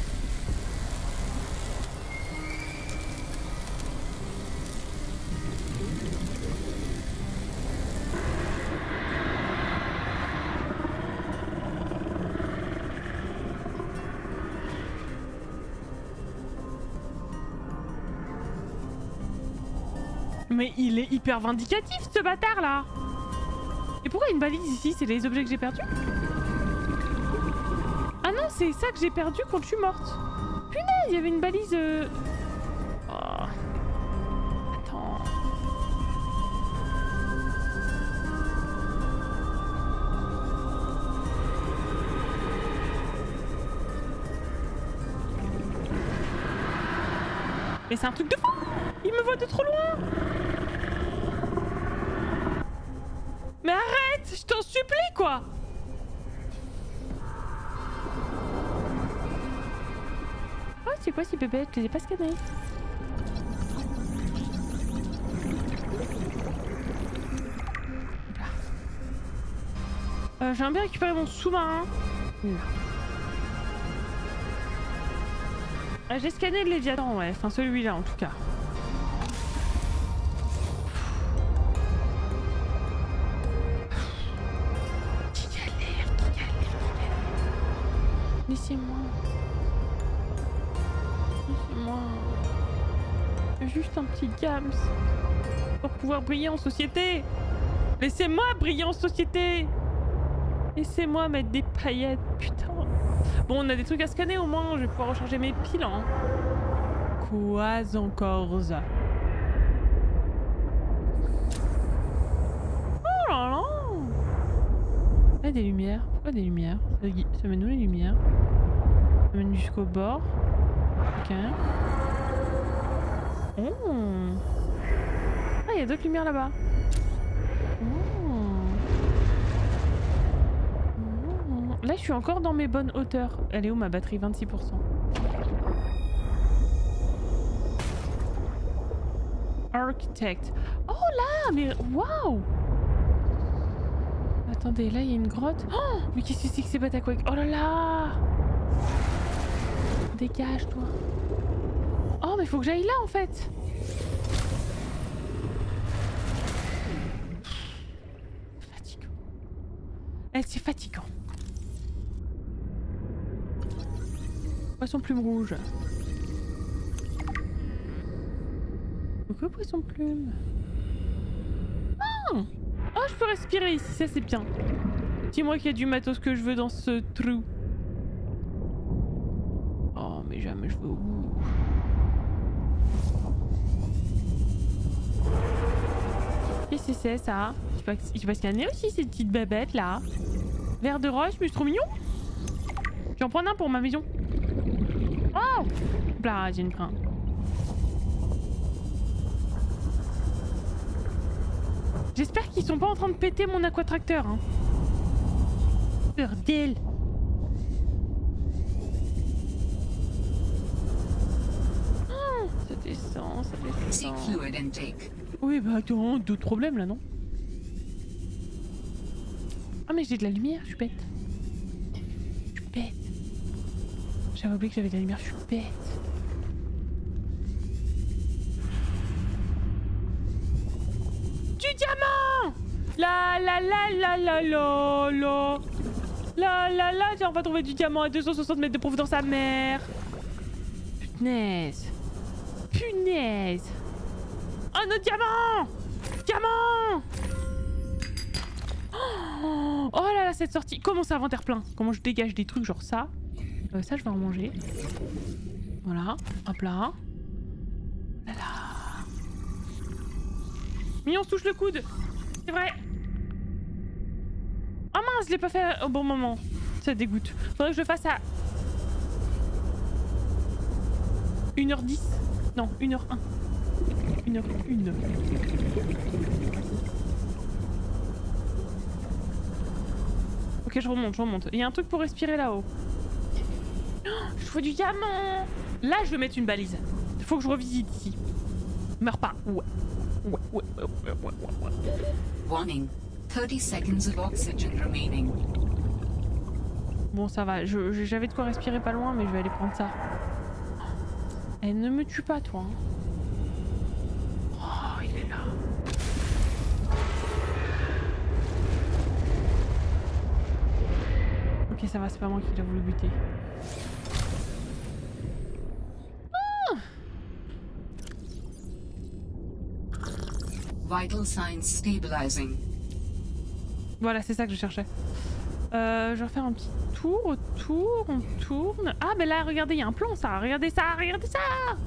Mais il est hyper vindicatif ce bâtard là. Et pourquoi une balise ici? C'est les objets que j'ai perdus? Ah non, c'est ça que j'ai perdu quand je suis morte. Punaise, il y avait une balise... Oh. Attends. Mais c'est un truc de fou! Il me voit de trop loin! Mais arrête! Je t'en supplie quoi! Oh c'est quoi ces bébés? Je les ai pas scannés. J'aimerais bien récupérer mon sous-marin. J'ai scanné le Léviathan, ouais. Enfin celui-là en tout cas. Laissez-moi. Laissez-moi. Juste un petit gams. Pour pouvoir briller en société. Laissez-moi briller en société. Laissez-moi mettre des paillettes. Putain. Bon, on a des trucs à scanner au moins. Je vais pouvoir recharger mes piles. Hein. Quoi encore ça? Oh là là. Ah, des lumières. Pourquoi des lumières? Ça mène où les lumières? Ça mène jusqu'au bord. Ok. Oh. Ah, il y a d'autres lumières là-bas. Oh. Oh. Là, je suis encore dans mes bonnes hauteurs. Elle est où ma batterie? 26%. Architect. Oh là, mais waouh! Attendez, là il y a une grotte. Oh, mais qu'est-ce que c'est que ces Bataquaques? Oh là là! Dégage toi. Oh mais faut que j'aille là en fait. C'est fatigant. Poisson plume rouge. Pourquoi poisson plume? Oh, je peux respirer ici, ça c'est bien. Dis-moi qu'il y a du matos que je veux dans ce trou. Oh, mais jamais je veux au bout. Qu'est-ce que c'est ça? Je vais scanner aussi ces petites babettes là. Verre de roche, mais c'est trop mignon. Je vais en prendre un pour ma maison. Oh! Là, j'ai une crainte. J'espère qu'ils sont pas en train de péter mon aquatracteur. Hein. Bordel! Oh, ça descend, ça Seek descend. fluid intake. Oui, bah attends, d'autres problèmes là, non? Ah, mais j'ai de la lumière, je suis bête. Je suis bête. J'avais oublié que j'avais de la lumière, je suis bête. Du diamant! La la la la la la la. La la la, j'ai enfin trouvé du diamant à 260 mètres de profondeur dans sa mère. Punaise. Punaise. Oh, notre diamant! Diamant! Oh là là, cette sortie. Comment ça, inventaire plein? Comment je dégage des trucs genre ça? Ça, je vais en manger. Voilà, hop là. Là là. Mignon, se touche le coude. C'est vrai. Ah mince, je l'ai pas fait au bon moment. Ça dégoûte. Faudrait que je le fasse à 1h10. Non, 1h01. 1h01. Ok, je remonte. Il y a un truc pour respirer là-haut. Oh, je vois du diamant. Là, je vais mettre une balise. Il faut que je revisite ici. Meurs pas. Ouais. Warning. 30 seconds of oxygen remaining. Bon, ça va. J'avais de quoi respirer pas loin, mais je vais aller prendre ça. Elle ne me tue pas, toi. Hein. Oh, il est là. Ok, ça va, c'est pas moi qui l'ai voulu buter. Vital signs stabilizing. Voilà, c'est ça que je cherchais. Je vais faire un petit tour autour, on tourne. Ah, ben là, regardez, il y a un plan, ça. Regardez ça, regardez ça.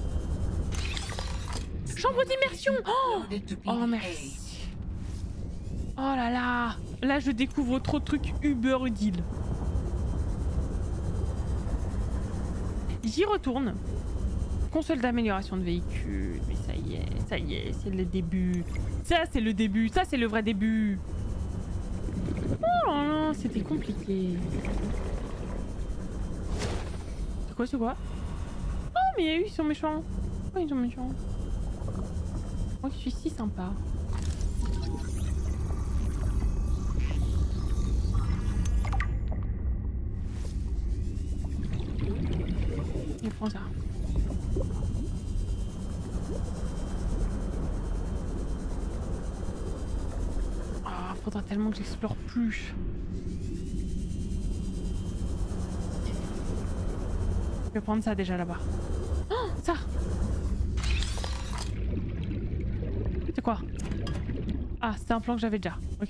Chambre d'immersion. Oh, merci. Oh là là. Là, je découvre trop de trucs uber utiles. J'y retourne. Console d'amélioration de véhicule. Mais ça y est, c'est le début. Ça, c'est le début. Ça, c'est le vrai début. Oh non, c'était compliqué. C'est quoi? Oh, mais il y a eu, ils sont méchants. Pourquoi ils sont méchants? Moi qui suis si sympa. Je prends ça. Ah, faudra tellement que j'explore plus. Je vais prendre ça déjà là-bas. Oh, ça! C'est quoi? Ah, c'était un plan que j'avais déjà. Ok.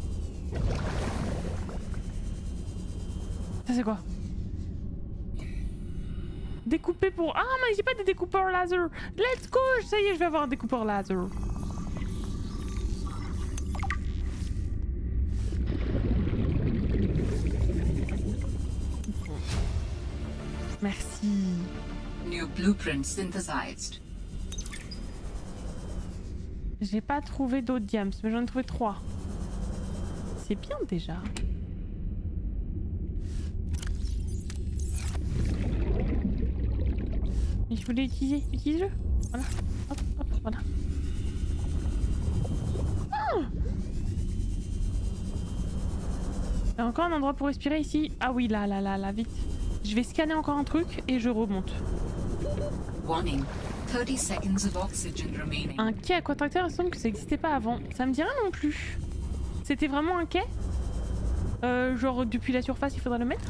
Ça c'est quoi? Découper pour... Ah, mais j'ai pas de découpeur laser. Let's go! Ça y est, je vais avoir un découpeur laser. Merci. New blueprint synthesized. J'ai pas trouvé d'autres diams, mais j'en ai trouvé 3. C'est bien déjà. Mais je voulais utiliser. Utilise-le. Voilà. Hop, hop, voilà. Ah, il y a encore un endroit pour respirer ici. Ah oui, là, vite. Je vais scanner encore un truc et je remonte. Warning. 30 seconds of oxygen remaining. Un quai aquatracteur, il semble que ça n'existait pas avant. Ça me dit rien non plus. C'était vraiment un quai? Genre depuis la surface, il faudra le mettre.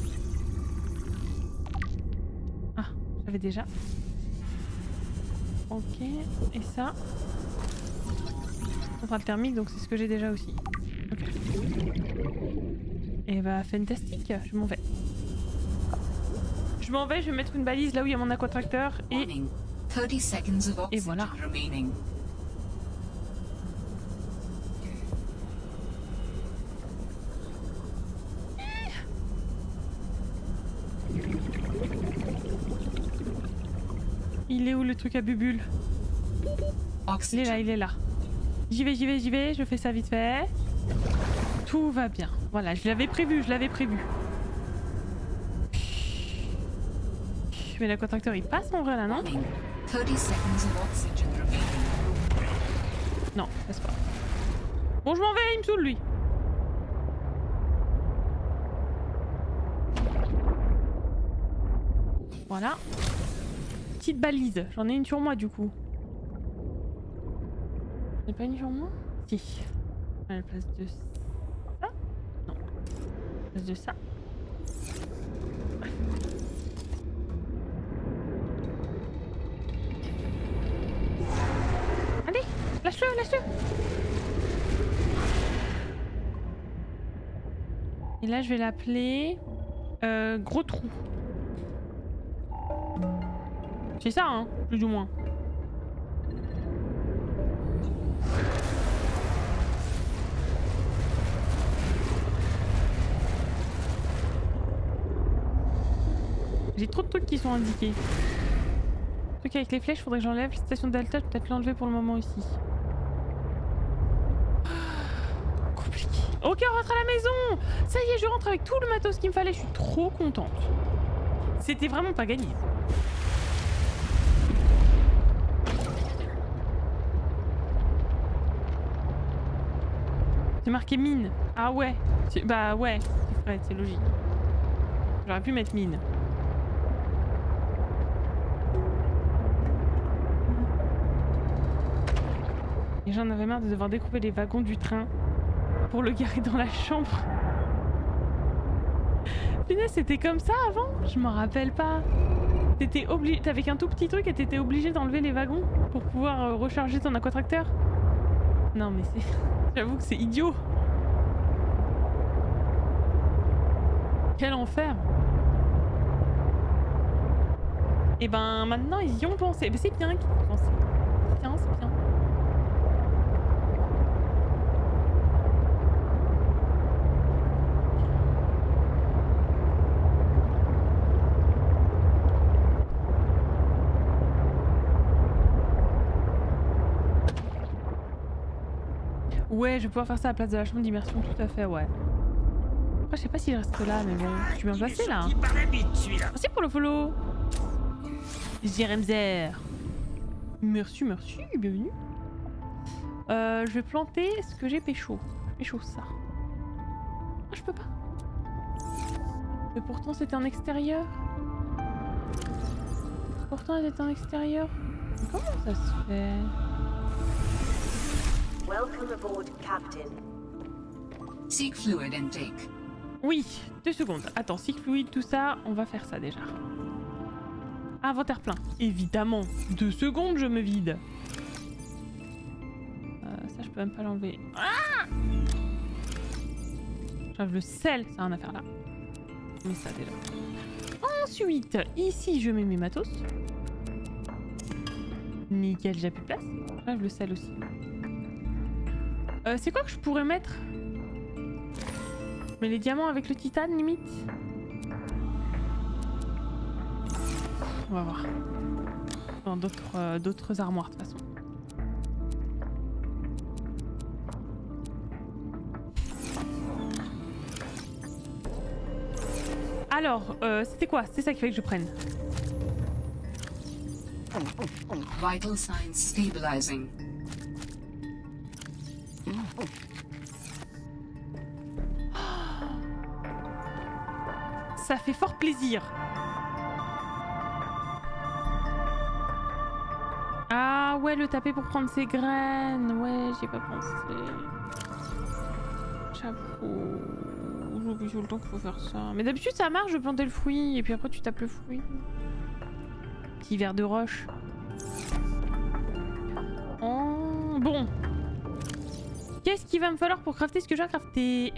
Ah, j'avais déjà. Ok, et ça. Centrale thermique, donc c'est ce que j'ai déjà aussi. Ok. Et bah, fantastique, je m'en vais. Je m'en vais, je vais mettre une balise là où il y a mon aquatracteur et... Warning. 30 seconds of Et voilà. oxygen remaining. Il est où le truc à bubule? Il est là, Oxygen. il est là. J'y vais, je fais ça vite fait. Tout va bien. Voilà, je l'avais prévu, Mais l'aquatracteur il passe en vrai là, non? Warning. 30 seconds of oxygen remaining. Non, passe pas. Bon, je m'en vais, il me saoule lui. Voilà. Petite balise, j'en ai une sur moi du coup. J'en ai pas une sur moi? Si. À la place de ça? Non. À la place de ça. Allez, lâche-le, lâche-le. Et là, je vais l'appeler Gros Trou. C'est ça, hein, plus ou moins. J'ai trop de trucs qui sont indiqués. Le truc avec les flèches, faudrait que j'enlève. La station d'Alta, je vais peut-être l'enlever pour le moment aussi. Compliqué. Ok, on rentre à la maison. Ça y est, je rentre avec tout le matos qu'il me fallait. Je suis trop contente. C'était vraiment pas gagné. C'est marqué mine. Ah ouais. Bah ouais, c'est vrai, c'est logique. J'aurais pu mettre mine. Et j'en avais marre de devoir découper les wagons du train pour le garer dans la chambre. Punaise, c'était comme ça avant? Je m'en rappelle pas. T'étais obligé, t'avais qu'un tout petit truc et t'étais obligé d'enlever les wagons pour pouvoir recharger ton aquatracteur. Non mais c'est... J'avoue que c'est idiot. Quel enfer. Et ben maintenant ils y ont pensé. Mais c'est bien qu'ils y ont pensé. C'est bien, c'est bien. Ouais, je vais pouvoir faire ça à la place de la chambre d'immersion, tout à fait, ouais. Après, je sais pas s'il reste là, mais bon, je suis bien placée là. Merci pour le follow. Jeremzer. Merci, merci, bienvenue. Je vais planter ce que j'ai pécho. Pécho ça. Ah, je peux pas. Mais pourtant, c'était en extérieur. Pourtant, c'était en extérieur. Comment ça se fait? Welcome aboard, Captain. Seek fluid intake. Oui, 2 secondes. Attends, cycle fluide, tout ça, on va faire ça déjà. Inventaire plein. Évidemment. 2 secondes, je me vide. Ça, je peux même pas l'enlever. Ah, j'enlève le sel, ça a rien à faire là. Mais ça déjà. Ensuite, ici, je mets mes matos. Nickel, j'ai plus de place. J'enlève le sel aussi. C'est quoi que je pourrais mettre? Mais les diamants avec le titane, limite? On va voir. Dans d'autres armoires, de toute façon. Alors, c'était quoi? C'est ça qu'il fallait que je prenne. Vital signs stabilizing. Ça fait fort plaisir. Ah ouais, le taper pour prendre ses graines. Ouais, j'y ai pas pensé. J'avoue. J'oublie tout le temps qu'il faut faire ça. Mais d'habitude ça marche de planter le fruit et puis après tu tapes le fruit. Petit verre de roche. Oh, bon. Qu'est-ce qu'il va me falloir pour crafter ce que j'ai à crafter?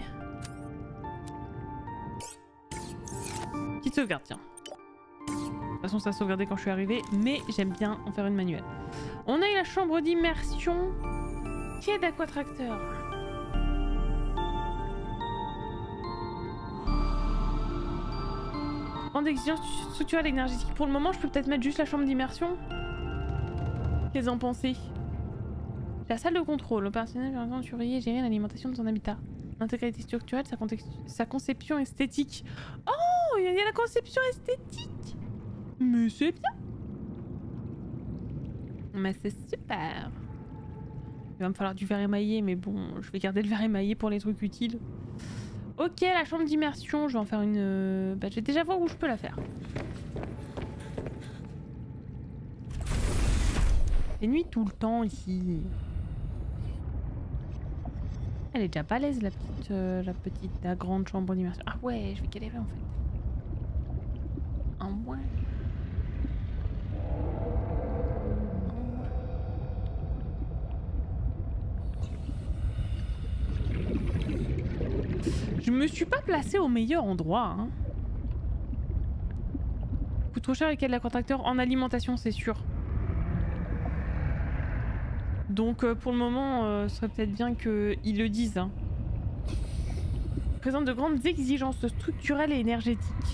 Petite sauvegarde, tiens. De toute façon ça a sauvegardé quand je suis arrivée, mais j'aime bien en faire une manuelle. On a eu la chambre d'immersion. Quai d'aquatracteur. Grande exigence structurelle énergétique. Pour le moment, je peux peut-être mettre juste la chambre d'immersion. Qu'est-ce que vous en pensez? La salle de contrôle. Opérationnel permettant de surveiller et gérer l'alimentation de son habitat. L'intégralité structurelle, sa conception esthétique. Oh, il y a la conception esthétique. Mais c'est bien. Mais c'est super. Il va me falloir du verre émaillé, mais bon, je vais garder le verre émaillé pour les trucs utiles. Ok, la chambre d'immersion, je vais en faire une... Bah, je vais déjà voir où je peux la faire. C'est nuit tout le temps ici. Elle est déjà balèze la grande chambre d'immersion. Ah ouais, je vais galérer en fait. Ah ouais. Je me suis pas placée au meilleur endroit. Hein. Coûte trop cher les quais de l'aquatracteur en alimentation, c'est sûr. Donc pour le moment, ce serait peut-être bien qu'ils le disent. Hein. Présente de grandes exigences structurelles et énergétiques.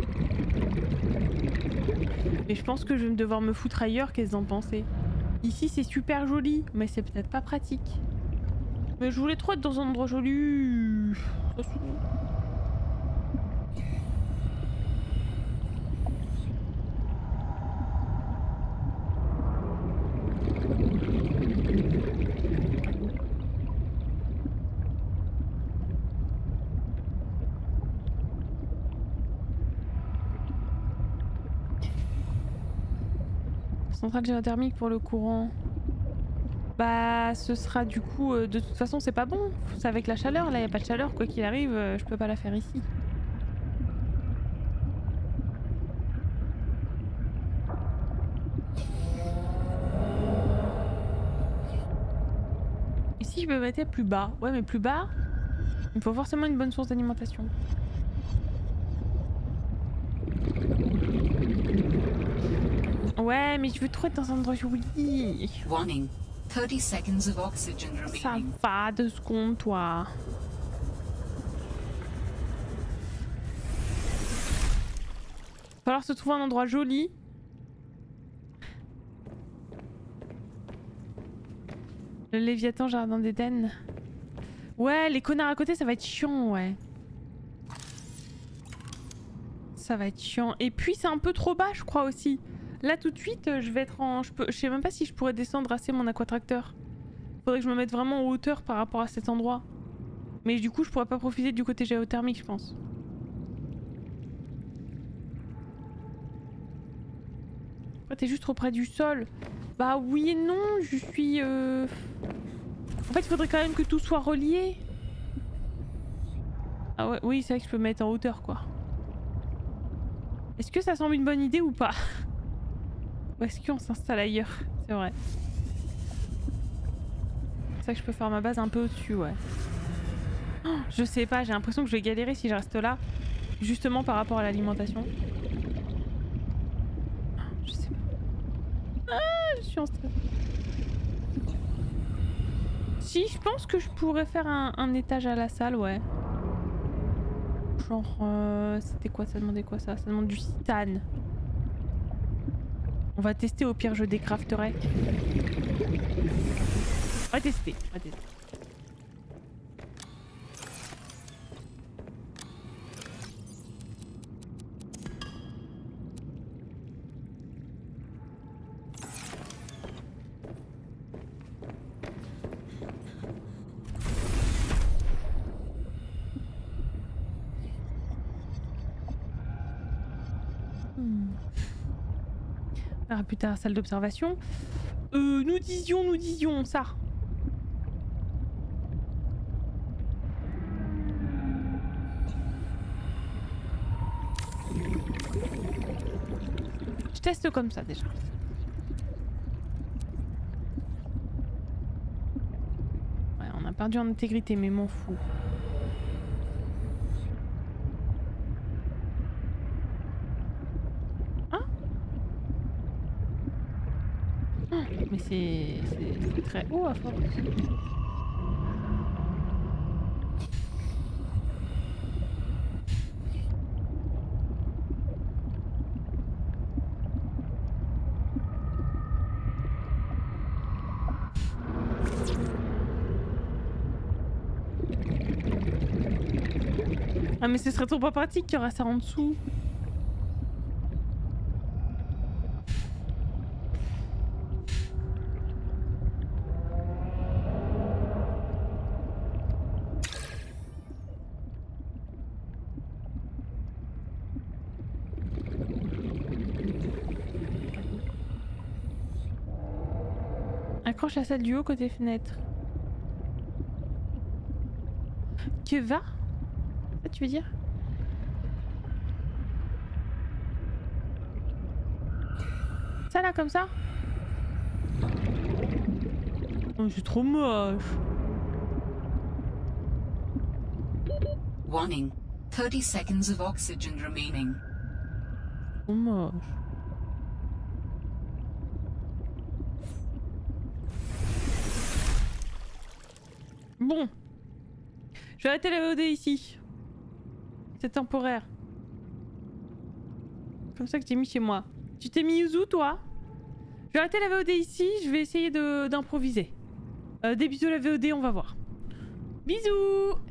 Et je pense que je vais devoir me foutre ailleurs. Qu'est-ce que vous en pensez? Ici c'est super joli, mais c'est peut-être pas pratique. Mais je voulais trop être dans un endroit joli. Ça saoule. Centrale géothermique pour le courant. Bah ce sera du coup de toute façon c'est pas bon, c'est avec la chaleur, là y a pas de chaleur quoi qu'il arrive, je peux pas la faire ici. Ici je peux mettre plus bas, ouais mais plus bas il faut forcément une bonne source d'alimentation. Ouais mais je veux trop être dans un endroit joli. Warning. 30 seconds of oxygen Ça remaining. va 2 secondes, toi. Va falloir se trouver un endroit joli. Le Léviathan, jardin d'Éden. Ouais, les connards à côté, ça va être chiant, ouais. Ça va être chiant. Et puis, c'est un peu trop bas, je crois aussi. Là tout de suite je vais être en... Je sais même pas si je pourrais descendre assez mon aquatracteur. Faudrait que je me mette vraiment en hauteur par rapport à cet endroit. Mais du coup je pourrais pas profiter du côté géothermique je pense. Oh, t'es juste trop près du sol. Bah oui et non, je suis... En fait il faudrait quand même que tout soit relié. Ah ouais, oui c'est vrai que je peux me mettre en hauteur quoi. Est-ce que ça semble une bonne idée ou pas? Ou est-ce qu'on s'installe ailleurs? C'est vrai. C'est vrai que je peux faire ma base un peu au-dessus, ouais. Oh, je sais pas, j'ai l'impression que je vais galérer si je reste là. Justement par rapport à l'alimentation. Je sais pas. Ah, je suis en stress. Si, je pense que je pourrais faire un étage à la salle, ouais. Genre, c'était quoi? Ça demandait quoi ça? Ça demande du titane. On va tester, au pire je décrafterai. On va tester, on va tester. Ah, plus tard, salle d'observation. Nous disions ça. Je teste comme ça déjà. Ouais, on a perdu en intégrité, mais m'en fous. Hein? Oh, mais c'est très haut à force. Ah mais ce serait trop pas pratique qu'il y aura ça en dessous. Accroche la salle du haut côté fenêtre. Que va? Ça tu veux dire? Ça là comme ça? Oh, c'est trop moche. Warning. 30 seconds of oxygen remaining. Trop moche. Bon. Je vais arrêter la VOD ici. C'est temporaire. Comme ça que j'ai mis chez moi. Tu t'es mis où toi? Je vais arrêter la VOD ici. Je vais essayer d'improviser. Des bisous la VOD, on va voir. Bisous.